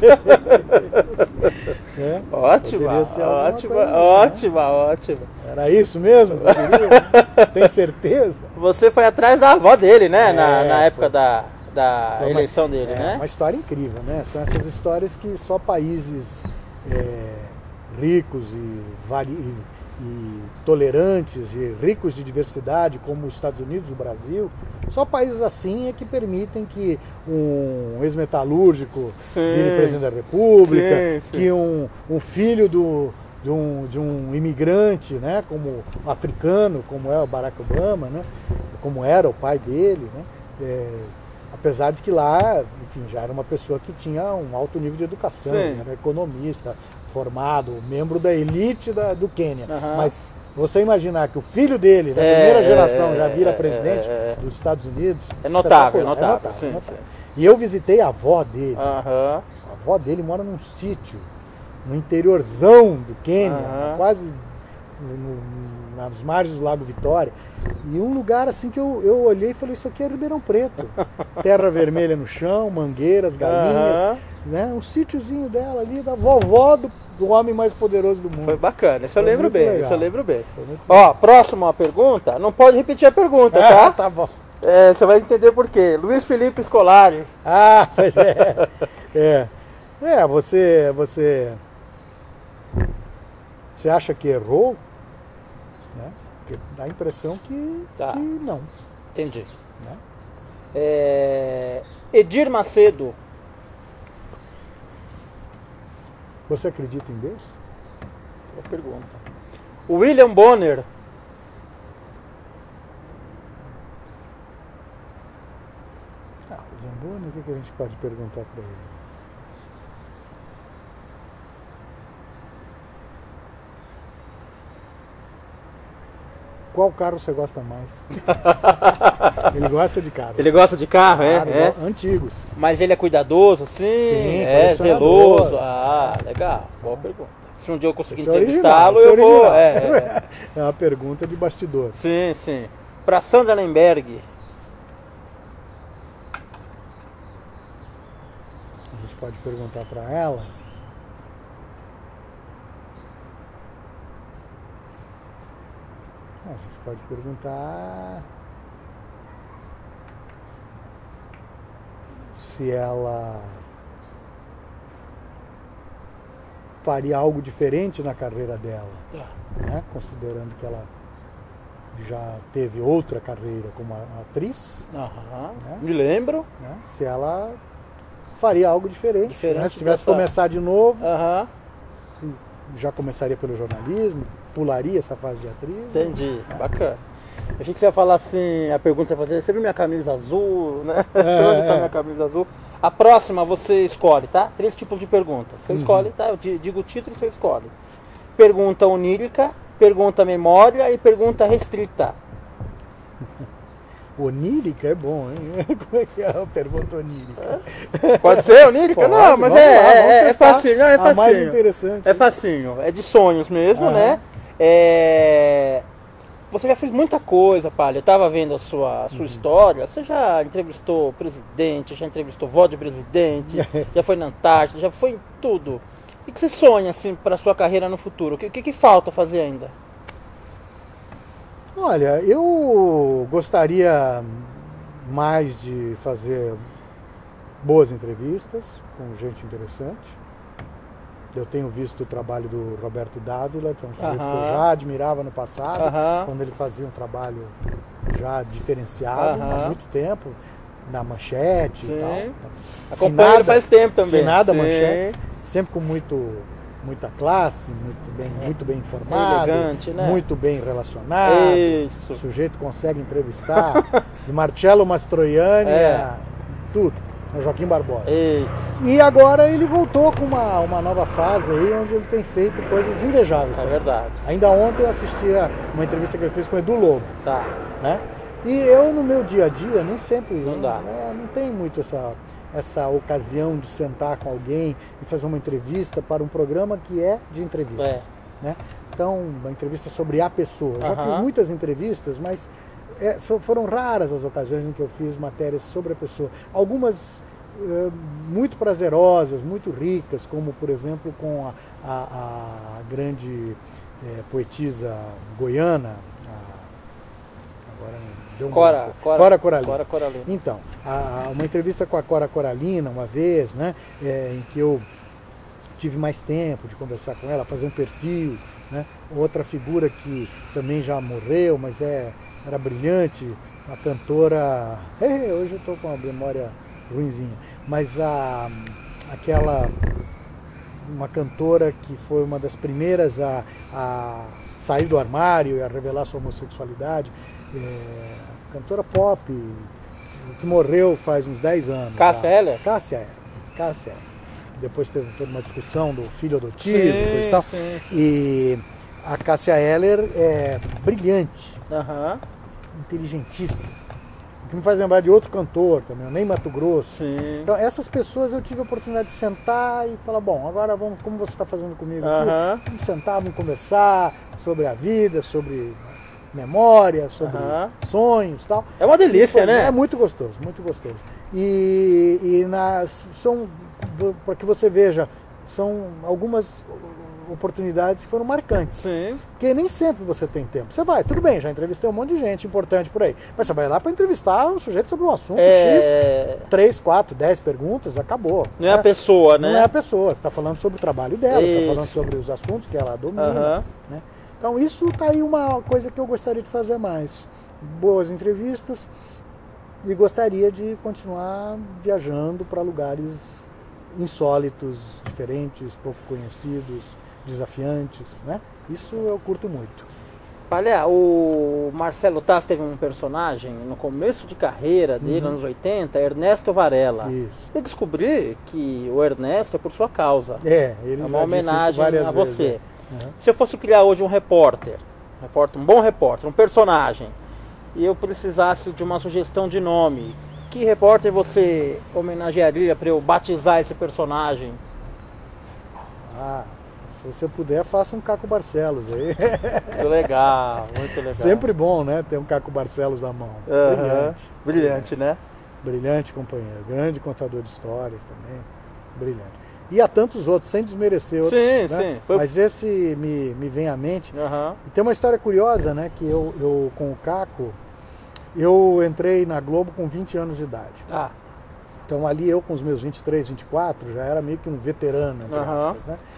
É? Ótima, Poderia ser alguma ótima, coisa, né? ótima, ótima. Era isso mesmo? Você queria? Tem certeza? Você foi atrás da avó dele, né? na, É, na foi. época da, da Foi uma- eleição dele, é, né? uma história incrível, né? São essas histórias que só países é, ricos e, vari... e e tolerantes e ricos de diversidade, como os Estados Unidos, o Brasil, só países assim é que permitem que um ex-metalúrgico Sim. vire presidente da República, Sim, sim. que um, um filho do, de, um, de um imigrante, né, como um africano, como é o Barack Obama, né, como era o pai dele, né, é, apesar de que lá, enfim, já era uma pessoa que tinha um alto nível de educação, Sim. era economista, formado, membro da elite da, do Quênia. Aham. Mas você imaginar que o filho dele, da É, primeira geração, é, já vira é, presidente é, é. dos Estados Unidos. É notável, é espetacular, notável. Sim, notável. sim, sim. E eu visitei a avó dele. Aham. A avó dele mora num sítio, no interiorzão do Quênia, Aham. quase no- no- nas margens do Lago Vitória. E um lugar assim que eu, eu olhei e falei, isso aqui é Ribeirão Preto. Terra vermelha no chão, mangueiras, galinhas. Aham. né? Um sítiozinho dela ali, da vovó do, do homem mais poderoso do mundo. Foi bacana, isso eu Foi lembro muito bem, legal. isso eu lembro bem. Foi muito Ó, próxima pergunta, não pode repetir a pergunta, Ah, tá? tá bom. É, você vai entender por quê. Luiz Felipe Scolari. Ah, pois é. É, é você, você, você acha que errou? Né? Porque dá a impressão que, Tá. que não. Entendi. Né? É, Edir Macedo. Você acredita em Deus? Boa pergunta. William Bonner. Ah, William Bonner, o que que a gente pode perguntar para ele? Qual carro você gosta mais? Ele gosta de carro. Ele gosta de carro, é? Carros é? antigos. Mas ele é cuidadoso, sim? Sim, é colecionador. zeloso. Ah, legal. Boa pergunta. Se um dia eu conseguir Esse é entrevistá-lo, original, eu esse é vou. original. É, é. É uma pergunta de bastidor. Sim, sim. Para Sandra Lemberg. A gente pode perguntar para ela. A gente pode perguntar se ela faria algo diferente na carreira dela, Tá. né? Considerando que ela já teve outra carreira como atriz, Aham. Né? Me lembro. né? Se ela faria algo diferente, Diferente né? Se tivesse que dessa- começar de novo, Aham. se já começaria pelo jornalismo, pularia essa fase de atriz. Entendi. Bacana. A gente ia falar assim, a pergunta ia fazer, você viu minha camisa azul, né? É, Onde tá é. minha camisa azul? A próxima você escolhe, tá? Três tipos de perguntas. Você Uhum. escolhe, tá? Eu di- digo o título e você escolhe. Pergunta onírica, pergunta memória e pergunta restrita. Onírica é bom, hein? Como é que é a pergunta onírica? Pode ser onírica? Pode, Não, mas vamos é, lá, vamos é, é testar. facinho, não, é A mais facinho. interessante. É facinho, é de sonhos mesmo, Aham. né? É... Você já fez muita coisa, Palha. Eu tava vendo a sua, a sua Uhum. história. Você já entrevistou presidente, já entrevistou vó de presidente, já foi na Antártida, já foi em tudo. O que você sonha assim para sua carreira no futuro? O que, que, que falta fazer ainda? Olha, eu gostaria mais de fazer boas entrevistas com gente interessante. Eu tenho visto o trabalho do Roberto Dávila, que é um sujeito que eu Aham. já admirava no passado, Aham. quando ele fazia um trabalho já diferenciado Aham. há muito tempo, na Manchete Sim. e tal. Acompanho ele Finada- faz tempo também. Finada Sim. Manchete, sempre com muito, muita classe, muito bem, muito bem informado, Elegante, né? muito bem relacionado. Isso. O sujeito consegue entrevistar de Marcello Mastroianni É. a tudo, a Joaquim Barbosa. Isso. E agora ele voltou com uma, uma nova fase aí, onde ele tem feito coisas invejáveis. É também. verdade. Ainda ontem eu assisti a uma entrevista que ele fez com o Edu Lobo, Tá. né? E eu no meu dia a dia nem sempre, Não dá. né, não tem muito essa, essa ocasião de sentar com alguém e fazer uma entrevista para um programa que é de entrevistas. É. Né? Então, uma entrevista sobre a pessoa. Eu já Aham. fiz muitas entrevistas, mas é, so- foram raras as ocasiões em que eu fiz matérias sobre a pessoa. Algumas é, muito prazerosas, muito ricas, como por exemplo com a, a- a grande é, poetisa goiana, a- agora deu um Cora, branco. Cora, Cora Coralina. Cora Coralina. Então, a- uma entrevista com a Cora Coralina uma vez, né, é, em que eu tive mais tempo de conversar com ela, fazer um perfil, né? Outra figura que também já morreu, mas é, era brilhante, uma cantora, é, hoje eu estou com uma memória ruinzinha, mas a, aquela, uma cantora que foi uma das primeiras a, a sair do armário e a revelar sua homossexualidade, é, cantora pop, que morreu faz uns dez anos. Cássia já. Eller? Cássia Eller. Cássia Eller. Depois teve toda uma discussão do filho adotivo, Sim, coisa e tal. sim, sim. E a Cássia Eller é brilhante, Aham. inteligentíssima. O que me faz lembrar de outro cantor também, o Ney Mato Grosso. Sim. Então, essas pessoas eu tive a oportunidade de sentar e falar, bom, agora vamos, como você está fazendo comigo Aham. aqui, vamos sentar, vamos conversar sobre a vida, sobre memória, sobre Aham. sonhos e tal. É uma delícia, E foi- né? É muito gostoso, muito gostoso. E, e nas, são para que você veja, são algumas oportunidades que foram marcantes. Sim. Porque nem sempre você tem tempo. Você vai, tudo bem, já entrevistei um monte de gente importante por aí. Mas você vai lá para entrevistar um sujeito sobre um assunto É... X, três, quatro, dez perguntas, acabou. Não é a pessoa, né? Não é a pessoa. Você está falando sobre o trabalho dela, Isso. está falando sobre os assuntos que ela domina. Aham. Né? Então isso está aí uma coisa que eu gostaria de fazer mais. Boas entrevistas e gostaria de continuar viajando para lugares insólitos, diferentes, pouco conhecidos, desafiantes, né? Isso eu curto muito. Palha, o Marcelo Taz teve um personagem no começo de carreira dele, Uhum. anos oitenta, Ernesto Varela. Isso. Eu descobri que o Ernesto é por sua causa. É, ele É uma já disse isso homenagem várias a vezes, você. é. Uhum. Se eu fosse criar hoje um repórter, um repórter, um bom repórter, um personagem, e eu precisasse de uma sugestão de nome, que repórter você homenagearia para eu batizar esse personagem? Ah, se você puder, faça um Caco Barcelos aí. Muito legal, muito legal. Sempre bom, né? Ter um Caco Barcelos à mão. Aham. Brilhante. Brilhante, né? Brilhante companheiro. Grande contador de histórias também. Brilhante. E há tantos outros, sem desmerecer outros. Sim, né? sim. Foi... Mas esse me, me vem à mente. Aham. E tem uma história curiosa, né? Que eu, eu, com o Caco, eu entrei na Globo com vinte anos de idade. Ah, Então ali eu com os meus vinte e três, vinte e quatro, já era meio que um veterano, entre Aham. aspas, né?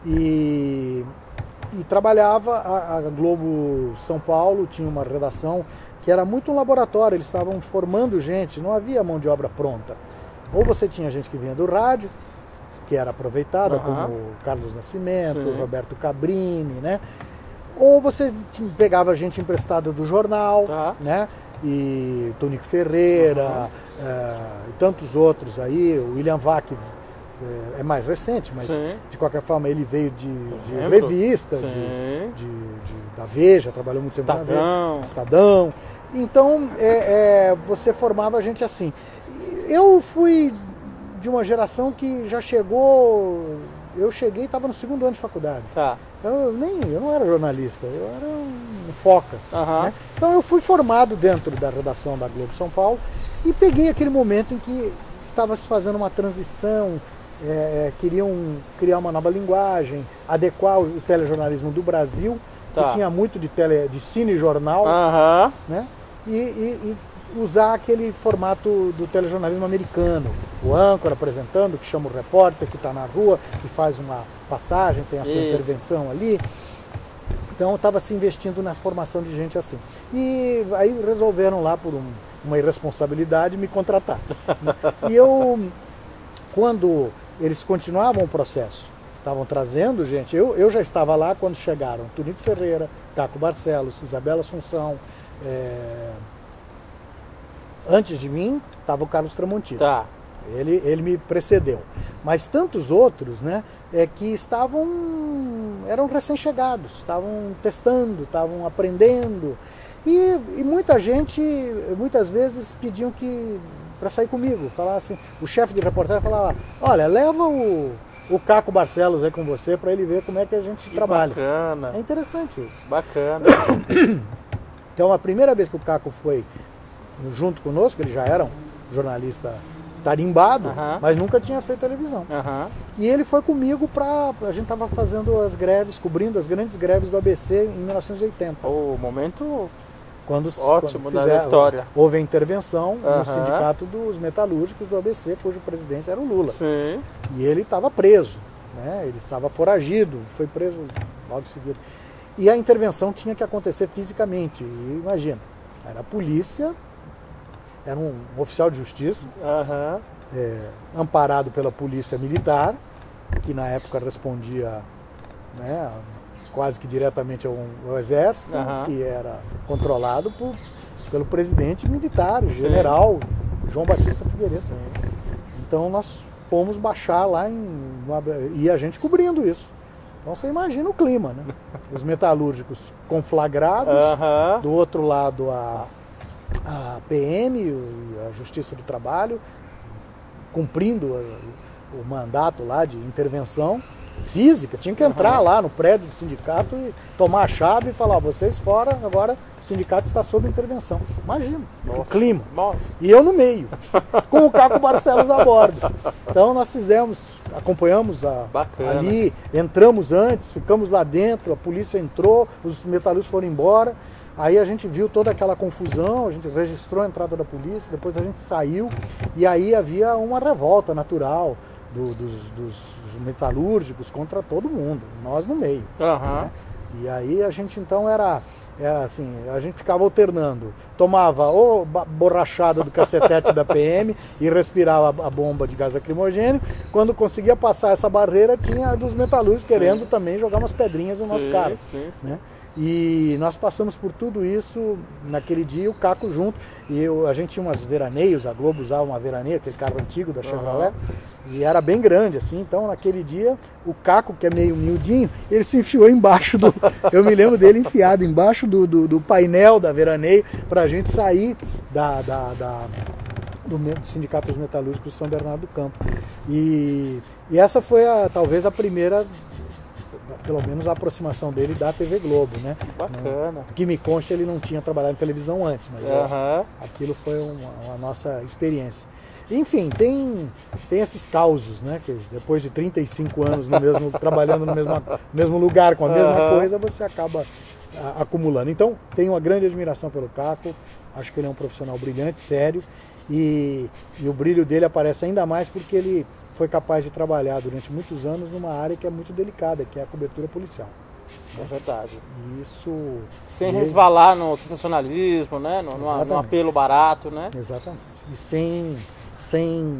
E, e trabalhava, a, a Globo São Paulo tinha uma redação que era muito um laboratório, eles estavam formando gente, não havia mão de obra pronta. Ou você tinha gente que vinha do rádio, que era aproveitada, Aham. como Carlos Nascimento, Sim. Roberto Cabrini, né? Ou você tinha- pegava gente emprestada do jornal, Tá. né? E Tonico Ferreira, eh, e tantos outros aí, o William Vac eh, é mais recente, mas Sim. de qualquer forma ele veio de, de Lembro. revista, de, Sim. de- de- da Veja, trabalhou muito tempo na Estadão. Veja, Estadão. Então é, é, você formava a gente assim. Eu fui de uma geração que já chegou, eu cheguei e estava no segundo ano de faculdade. Tá. Eu, nem, eu não era jornalista, eu era um foca. Aham. Né? Então eu fui formado dentro da redação da Globo São Paulo e peguei aquele momento em que estava se fazendo uma transição, é, queriam criar uma nova linguagem, adequar o telejornalismo do Brasil, Tá. que tinha muito de, tele, de cinejornal, Aham. né? E, e- e usar aquele formato do telejornalismo americano. O âncora apresentando, que chama o repórter, que está na rua, que faz uma passagem, tem a sua Isso. intervenção ali. Então estava se investindo na formação de gente assim. E aí resolveram lá, por um- uma irresponsabilidade, me contratar. né? E eu, quando eles continuavam o processo, estavam trazendo gente, eu, eu já estava lá quando chegaram Tonico Ferreira, Caco Barcelos, Isabela Assunção. é, Antes de mim estava o Carlos Tramontina. Tá. Ele, ele me precedeu. Mas tantos outros, né, é que estavam, eram recém-chegados, estavam testando, estavam aprendendo. E, e muita gente, muitas vezes, pediam que para sair comigo. Falava assim, o chefe de reportagem falava, olha, leva o, o Caco Barcelos aí com você para ele ver como é que a gente Que trabalha. bacana. É interessante isso. Bacana. Então a primeira vez que o Caco foi junto conosco, ele já era um jornalista tarimbado, Aham. mas nunca tinha feito televisão. Aham. E ele foi comigo para. A gente estava fazendo as greves, cobrindo as grandes greves do A B C em mil novecentos e oitenta. O momento Quando, ótimo quando da fizeram- história. Houve a intervenção no Aham. sindicato dos metalúrgicos do A B C, cujo presidente era o Lula. Sim. E ele estava preso, né? Ele estava foragido, foi preso logo em seguida. E a intervenção tinha que acontecer fisicamente. E imagina, era a polícia, era um oficial de justiça, Aham. é, amparado pela polícia militar, que na época respondia, né, quase que diretamente ao, ao exército, Aham. que era controlado por, pelo presidente militar, o Sim. general João Batista Figueiredo. Sim. Então nós fomos baixar lá em, e a gente cobrindo isso. Então você imagina o clima, né? Os metalúrgicos conflagrados, Aham. do outro lado a, a P M, o- a Justiça do Trabalho, cumprindo a- o mandato lá de intervenção, física, tinha que entrar Uhum. lá no prédio do sindicato e tomar a chave e falar, vocês fora, agora o sindicato está sob intervenção. Imagina, o Nossa. clima. Nossa. E eu no meio, com o Caco Barcelos a bordo. Então nós fizemos, acompanhamos a, Bacana. ali, entramos antes, ficamos lá dentro, a polícia entrou, os metalúrgicos foram embora. Aí a gente viu toda aquela confusão, a gente registrou a entrada da polícia, depois a gente saiu e aí havia uma revolta natural do, dos, dos metalúrgicos contra todo mundo, nós no meio. Aham. Né? E aí a gente então era, era assim, a gente ficava alternando, tomava ou ba- borrachada do cacetete da P M e respirava a bomba de gás lacrimogêneo, quando conseguia passar essa barreira tinha a dos metalúrgicos Sim. querendo também jogar umas pedrinhas no nosso Sim, carro. sim, sim. Né? E nós passamos por tudo isso naquele dia, o Caco junto. E eu, a gente tinha umas veraneios, a Globo usava uma veraneio, aquele carro antigo da Chevrolet, e era bem grande assim. Então naquele dia, o Caco, que é meio miudinho, ele se enfiou embaixo do. Eu me lembro dele enfiado embaixo do, do, do painel da veraneio para a gente sair da. da, da do Sindicato dos Metalúrgicos de São Bernardo do Campo. E, e essa foi a, talvez a primeira, pelo menos a aproximação dele da T V Globo, né? Bacana. Que me consta, ele não tinha trabalhado em televisão antes, mas é, Aham. aquilo foi uma, uma nossa experiência. Enfim, tem, tem esses causos, né? Que depois de trinta e cinco anos no mesmo, trabalhando no mesmo, mesmo lugar com a mesma Aham. coisa, você acaba a, acumulando. Então, tenho uma grande admiração pelo Caco, acho que ele é um profissional brilhante, sério, e, e o brilho dele aparece ainda mais porque ele foi capaz de trabalhar durante muitos anos numa área que é muito delicada, que é a cobertura policial. É verdade. E isso... Sem e- resvalar no sensacionalismo, né? No, no, no Exatamente. apelo barato, né? Exatamente. E sem, sem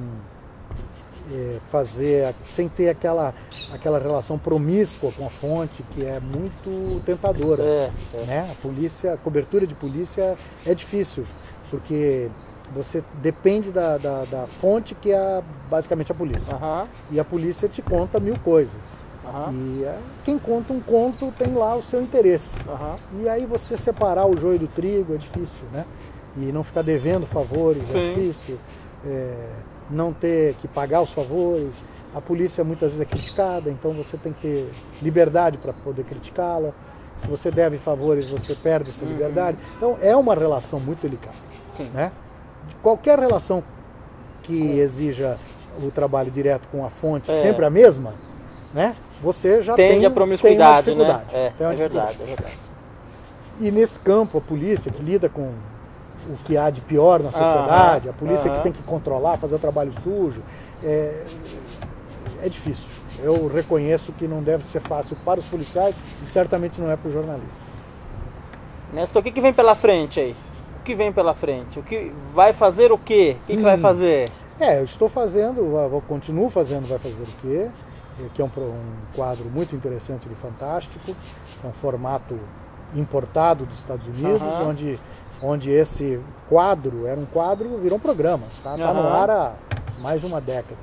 é, fazer, a- sem ter aquela, aquela relação promíscua com a fonte, que é muito tentadora. É, é. Né? A polícia, a cobertura de polícia é difícil, porque você depende da, da, da fonte, que é basicamente a polícia. Aham, E a polícia te conta mil coisas. aham, E é, quem conta um conto tem lá o seu interesse. aham. E aí você separar o joio do trigo é difícil, né? E não ficar devendo favores é Sim. difícil. É, não ter que pagar os favores. A polícia muitas vezes é criticada, então você tem que ter liberdade para poder criticá-la. Se você deve favores, você perde essa Uhum. liberdade. Então é uma relação muito delicada. Sim. Né? De qualquer relação que exija o trabalho direto com a fonte, É. sempre a mesma, né? Você já Tende tem, a promiscuidade, tem uma né? dificuldade. É, Tem uma é verdade, é verdade. E nesse campo, a polícia que lida com o que há de pior na sociedade, Aham, a polícia aham. que tem que controlar, fazer o trabalho sujo, é, é difícil. Eu reconheço que não deve ser fácil para os policiais e certamente não é para os jornalistas. Nestor, o que, que vem pela frente aí? O que vem pela frente? O que vai fazer o quê? O que, que vai Hum. fazer? É, eu estou fazendo, eu vou- continuo fazendo Vai Fazer o Quê? Que é um, pro- um quadro muito interessante do Fantástico, é um formato importado dos Estados Unidos, Aham. onde, onde esse quadro era um quadro, virou um programa, tá, tá no Aham. ar há mais de uma década.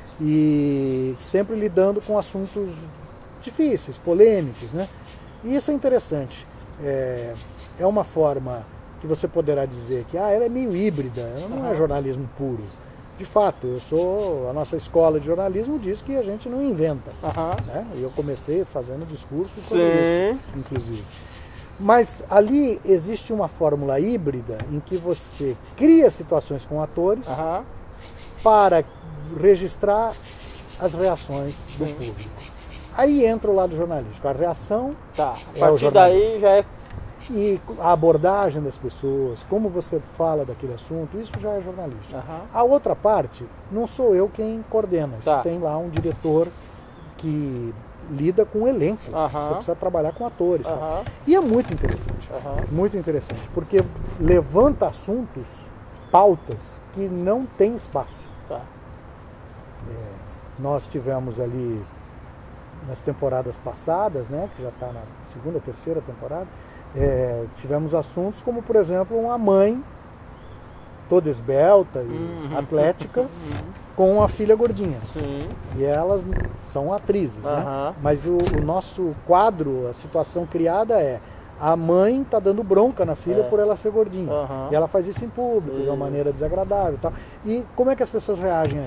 E sempre lidando com assuntos difíceis, polêmicos, né? E isso é interessante. É, é uma forma que você poderá dizer que ah, ela é meio híbrida, ela não é Aham. jornalismo puro. De fato, eu sou, a nossa escola de jornalismo diz que a gente não inventa. Aham. Né? E eu comecei fazendo discurso sobre isso, Sim. inclusive. Mas ali existe uma fórmula híbrida em que você cria situações com atores Aham. para registrar as reações do Sim. público. Aí entra o lado jornalístico, a reação Tá. É A o partir jornalismo. daí já é. e a abordagem das pessoas, como você fala daquele assunto, isso já é jornalístico. Aham. A outra parte, não sou eu quem coordena. Isso Tá. tem lá um diretor que lida com o elenco. Aham. Você precisa trabalhar com atores. tal. Aham. E é muito interessante. Aham. Muito interessante, porque levanta assuntos, pautas, que não tem espaço. Tá. Nós tivemos ali nas temporadas passadas, né, que já está na segunda, terceira temporada, é, tivemos assuntos como, por exemplo, uma mãe toda esbelta e Uhum. atlética com uma filha gordinha. Sim. E elas são atrizes, né? Aham. Mas o, o nosso quadro, a situação criada é a mãe tá dando bronca na filha É. por ela ser gordinha. Aham. E ela faz isso em público, de uma Isso. maneira desagradável e tal. E como é que as pessoas reagem a isso?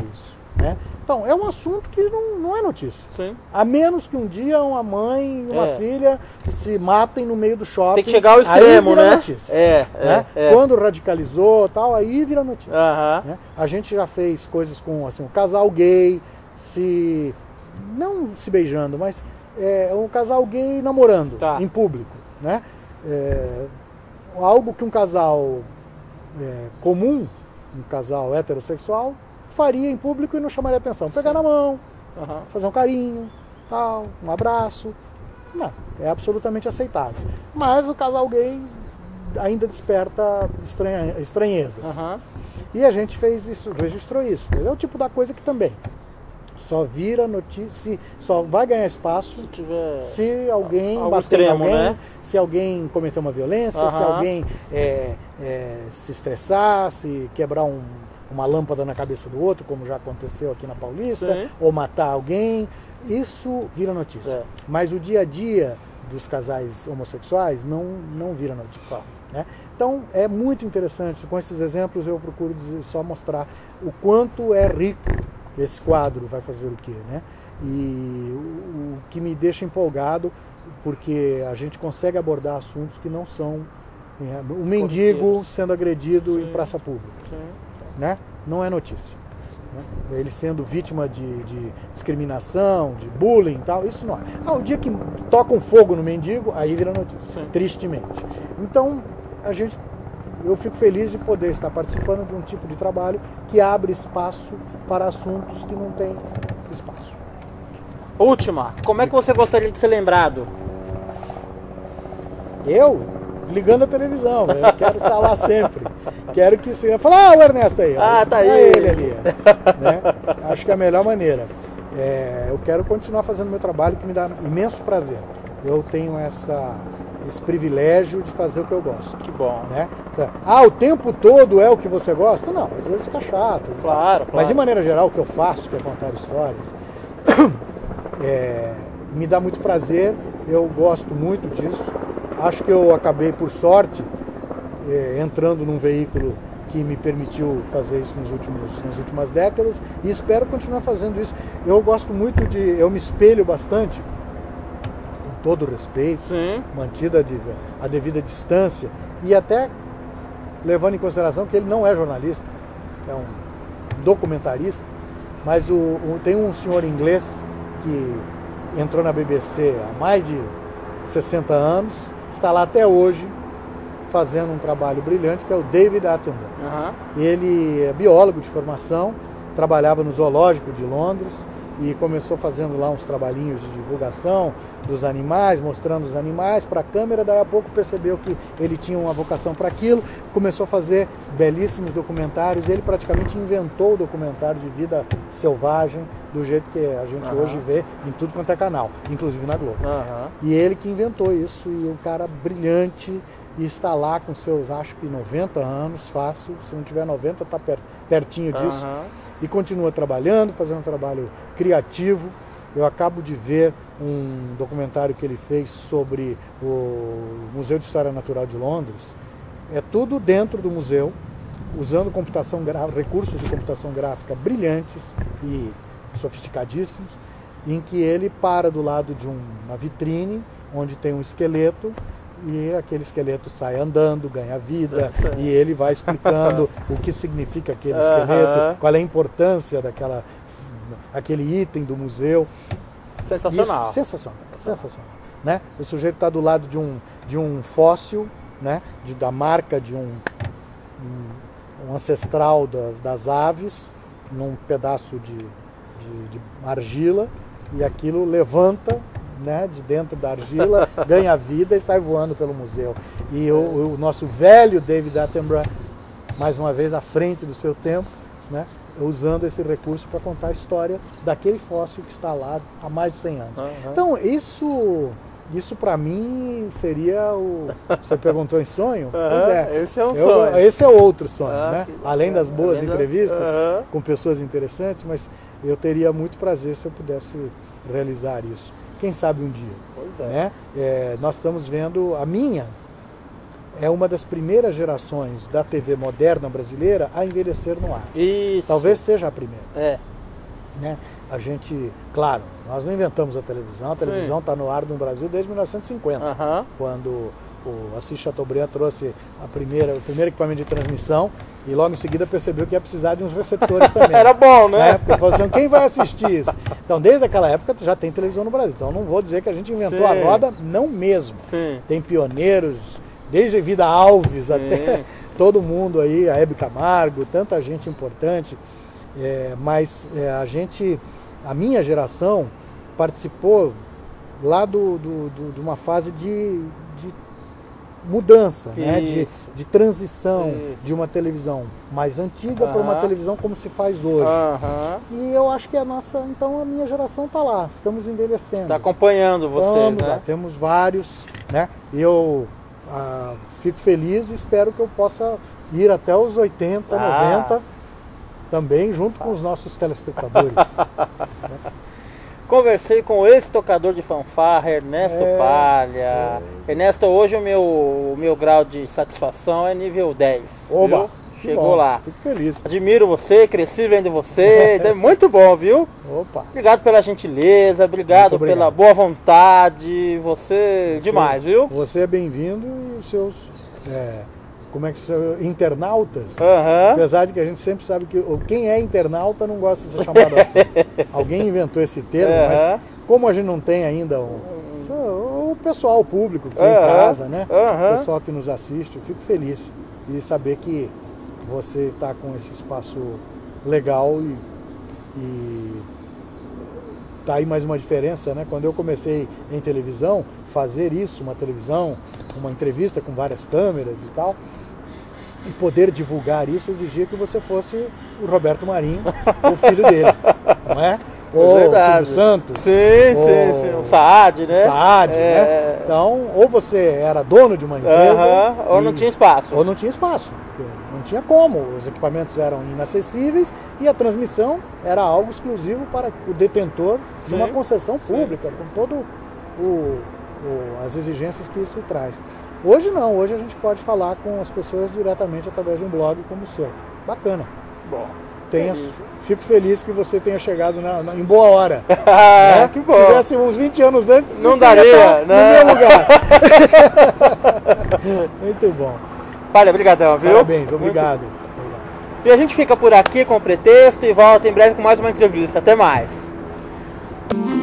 né? Então, é um assunto que não, não é notícia. Sim. A menos que um dia uma mãe e uma É. filha se matem no meio do shopping. Tem que chegar ao extremo, aí vira né? notícia, É, é, né? é. Quando radicalizou tal, aí vira notícia. Aham. Né? A gente já fez coisas com assim, um casal gay, se não se beijando, mas é, um casal gay namorando Tá. em público, né? É, algo que um casal é, comum, um casal heterossexual, faria em público e não chamaria atenção. Pegar na mão, Aham. fazer um carinho, tal, um abraço. Não, é absolutamente aceitável. Mas o casal gay ainda desperta estranha, estranhezas. Aham. E a gente fez isso, registrou isso. É o tipo da coisa que também só vira notícia, só vai ganhar espaço Se tiver. se alguém Algo bater em extremo, alguém, né? se alguém cometer uma violência, se Aham. alguém é, é, se estressar, se quebrar um, uma lâmpada na cabeça do outro, como já aconteceu aqui na Paulista, Sim. ou matar alguém, isso vira notícia. É. Mas o dia a dia dos casais homossexuais não, não vira notícia. Tá. Né? Então é muito interessante, com esses exemplos eu procuro dizer, só mostrar o quanto é rico esse quadro, vai fazer o quê, né? E o, o que me deixa empolgado, porque a gente consegue abordar assuntos que não são é, um mendigo Corriqueiros. sendo agredido Sim. em praça pública, Sim. né? Não é notícia. Né? Ele sendo vítima de, de discriminação, de bullying e tal, isso não é. Ah, o dia que tocam fogo no mendigo, aí vira notícia, Sim. tristemente. Então, a gente, eu fico feliz de poder estar participando de um tipo de trabalho que abre espaço para assuntos que não têm espaço. Última, como é que você gostaria de ser lembrado? Eu, ligando a televisão, eu quero estar lá sempre. Quero que você falar, ah, o Ernesto aí. Ah, tá é aí. ele ali. Né? Acho que é a melhor maneira. É, eu quero continuar fazendo meu trabalho que me dá imenso prazer. Eu tenho essa, esse privilégio de fazer o que eu gosto. Que bom. Né? Ah, o tempo todo é o que você gosta? Não, às vezes fica chato. Claro, Mas claro. de maneira geral, o que eu faço, que é contar histórias, é, me dá muito prazer, eu gosto muito disso. Acho que eu acabei, por sorte, é, entrando num veículo que me permitiu fazer isso nos últimos, nas últimas décadas e espero continuar fazendo isso. Eu gosto muito de... eu me espelho bastante, com todo o respeito, Sim. mantida a dev- a devida distância e até levando em consideração que ele não é jornalista, é um documentarista, mas o, o- tem um senhor inglês que entrou na B B C há mais de sessenta anos, está lá até hoje fazendo um trabalho brilhante, que é o David Attenborough. Aham. Ele é biólogo de formação, trabalhava no zoológico de Londres e começou fazendo lá uns trabalhinhos de divulgação dos animais, mostrando os animais para a câmera. Daí a pouco percebeu que ele tinha uma vocação para aquilo, começou a fazer belíssimos documentários. Ele praticamente inventou o documentário de vida selvagem do jeito que a gente Aham. hoje vê em tudo quanto é canal, inclusive na Globo. Aham. E ele que inventou isso, e um cara brilhante, e está lá com seus, acho que noventa anos, fácil, se não tiver noventa, está per, pertinho disso, Aham. e continua trabalhando, fazendo um trabalho criativo. Eu acabo de ver um documentário que ele fez sobre o Museu de História Natural de Londres. É tudo dentro do museu, usando computação gra- recursos de computação gráfica brilhantes e sofisticadíssimos, em que ele para do lado de um- uma vitrine, onde tem um esqueleto, e aquele esqueleto sai andando, ganha vida, Sim. e ele vai explicando o que significa aquele Aham. esqueleto, qual é a importância daquela, aquele item do museu. Sensacional. Isso, sensacional, sensacional. Né? O sujeito está do lado de um, de um fóssil, né? de, da marca de um, um, um ancestral das, das aves, num pedaço de, de, de argila, e aquilo levanta, né, de dentro da argila, ganha vida e sai voando pelo museu. E o, o nosso velho David Attenborough, mais uma vez à frente do seu tempo, né, usando esse recurso para contar a história daquele fóssil que está lá há mais de cem anos. Uhum. Então, isso, isso para mim seria o... Você perguntou em sonho? Uhum, Pois é. esse é um Eu- sonho. Esse é outro sonho, Ah, né? que Além das boas Além da- entrevistas Uhum. com pessoas interessantes, mas eu teria muito prazer se eu pudesse realizar isso. Quem sabe um dia. Pois é. Né? É, nós estamos vendo, a minha é uma das primeiras gerações da T V moderna brasileira a envelhecer no ar. Isso. Talvez seja a primeira. É. né? A gente, claro, nós não inventamos a televisão, a televisão está no ar no Brasil desde mil novecentos e cinquenta, Uhum. quando o Assis Chateaubriand trouxe a primeira, o primeiro equipamento de transmissão e logo em seguida percebeu que ia precisar de uns receptores também. Era bom, né? né? Porque falou assim, quem vai assistir isso? Então, desde aquela época já tem televisão no Brasil. Então, não vou dizer que a gente inventou Sim. a roda, não mesmo. Sim. Tem pioneiros, desde Vida Alves Sim. até todo mundo aí, a Hebe Camargo, tanta gente importante. É, mas é, a gente, a minha geração participou lá do, do, do, de uma fase de, de mudança, né? de, de transição Isso. de uma televisão mais antiga Uhum. para uma televisão como se faz hoje. Uhum. E eu acho que a nossa, então a minha geração está lá, estamos envelhecendo. Está acompanhando vocês, Estamos né? lá, temos vários, né? Eu ah, fico feliz e espero que eu possa ir até os oitenta, Ah. noventa, também junto com os nossos telespectadores. Conversei com o ex-tocador de fanfarra, Ernesto É, Palha. é. Ernesto, hoje o meu, o meu grau de satisfação é nível dez. Oba, viu? que Chegou bom, lá. Fico feliz. Admiro você, cresci vendo você. É muito bom, viu? Opa. Obrigado pela gentileza, obrigado, Muito obrigado. pela boa vontade. Você, demais, viu? Você é bem-vindo e os seus, é, como é que são, internautas. Aham. Apesar de que a gente sempre sabe que o- quem é internauta não gosta de ser chamado assim. Alguém inventou esse termo, Aham. mas como a gente não tem ainda um, o pessoal, o público que vem em Aham. casa, né? Aham. O pessoal que nos assiste, eu fico feliz de saber que você está com esse espaço legal e, e tá aí mais uma diferença, né? Quando eu comecei em televisão, fazer isso, uma televisão, uma entrevista com várias câmeras e tal, e poder divulgar isso exigia que você fosse o Roberto Marinho, o filho dele, não é? Ou o Verdade. Silvio Santos. Sim, ou sim, sim. O Saad, né? Saad, É. né? Então, ou você era dono de uma empresa, Aham. Ou não e- tinha espaço. ou não tinha espaço. Não tinha como. Os equipamentos eram inacessíveis e a transmissão era algo exclusivo para o detentor de uma Sim. concessão Sim, pública, sim, com sim. todo o, o- as exigências que isso traz. Hoje não, hoje a gente pode falar com as pessoas diretamente através de um blog como o seu. Bacana. Bom. Tenha, feliz. fico feliz que você tenha chegado na- na- em boa hora. Ah, né? que Se bom. tivesse uns vinte anos antes, Não você daria, ia estar né? no meu lugar. Muito bom. Palha, obrigadão, viu? Parabéns, Muito- obrigado. Obrigado. E a gente fica por aqui com o pretexto e volta em breve com mais uma entrevista. Até mais.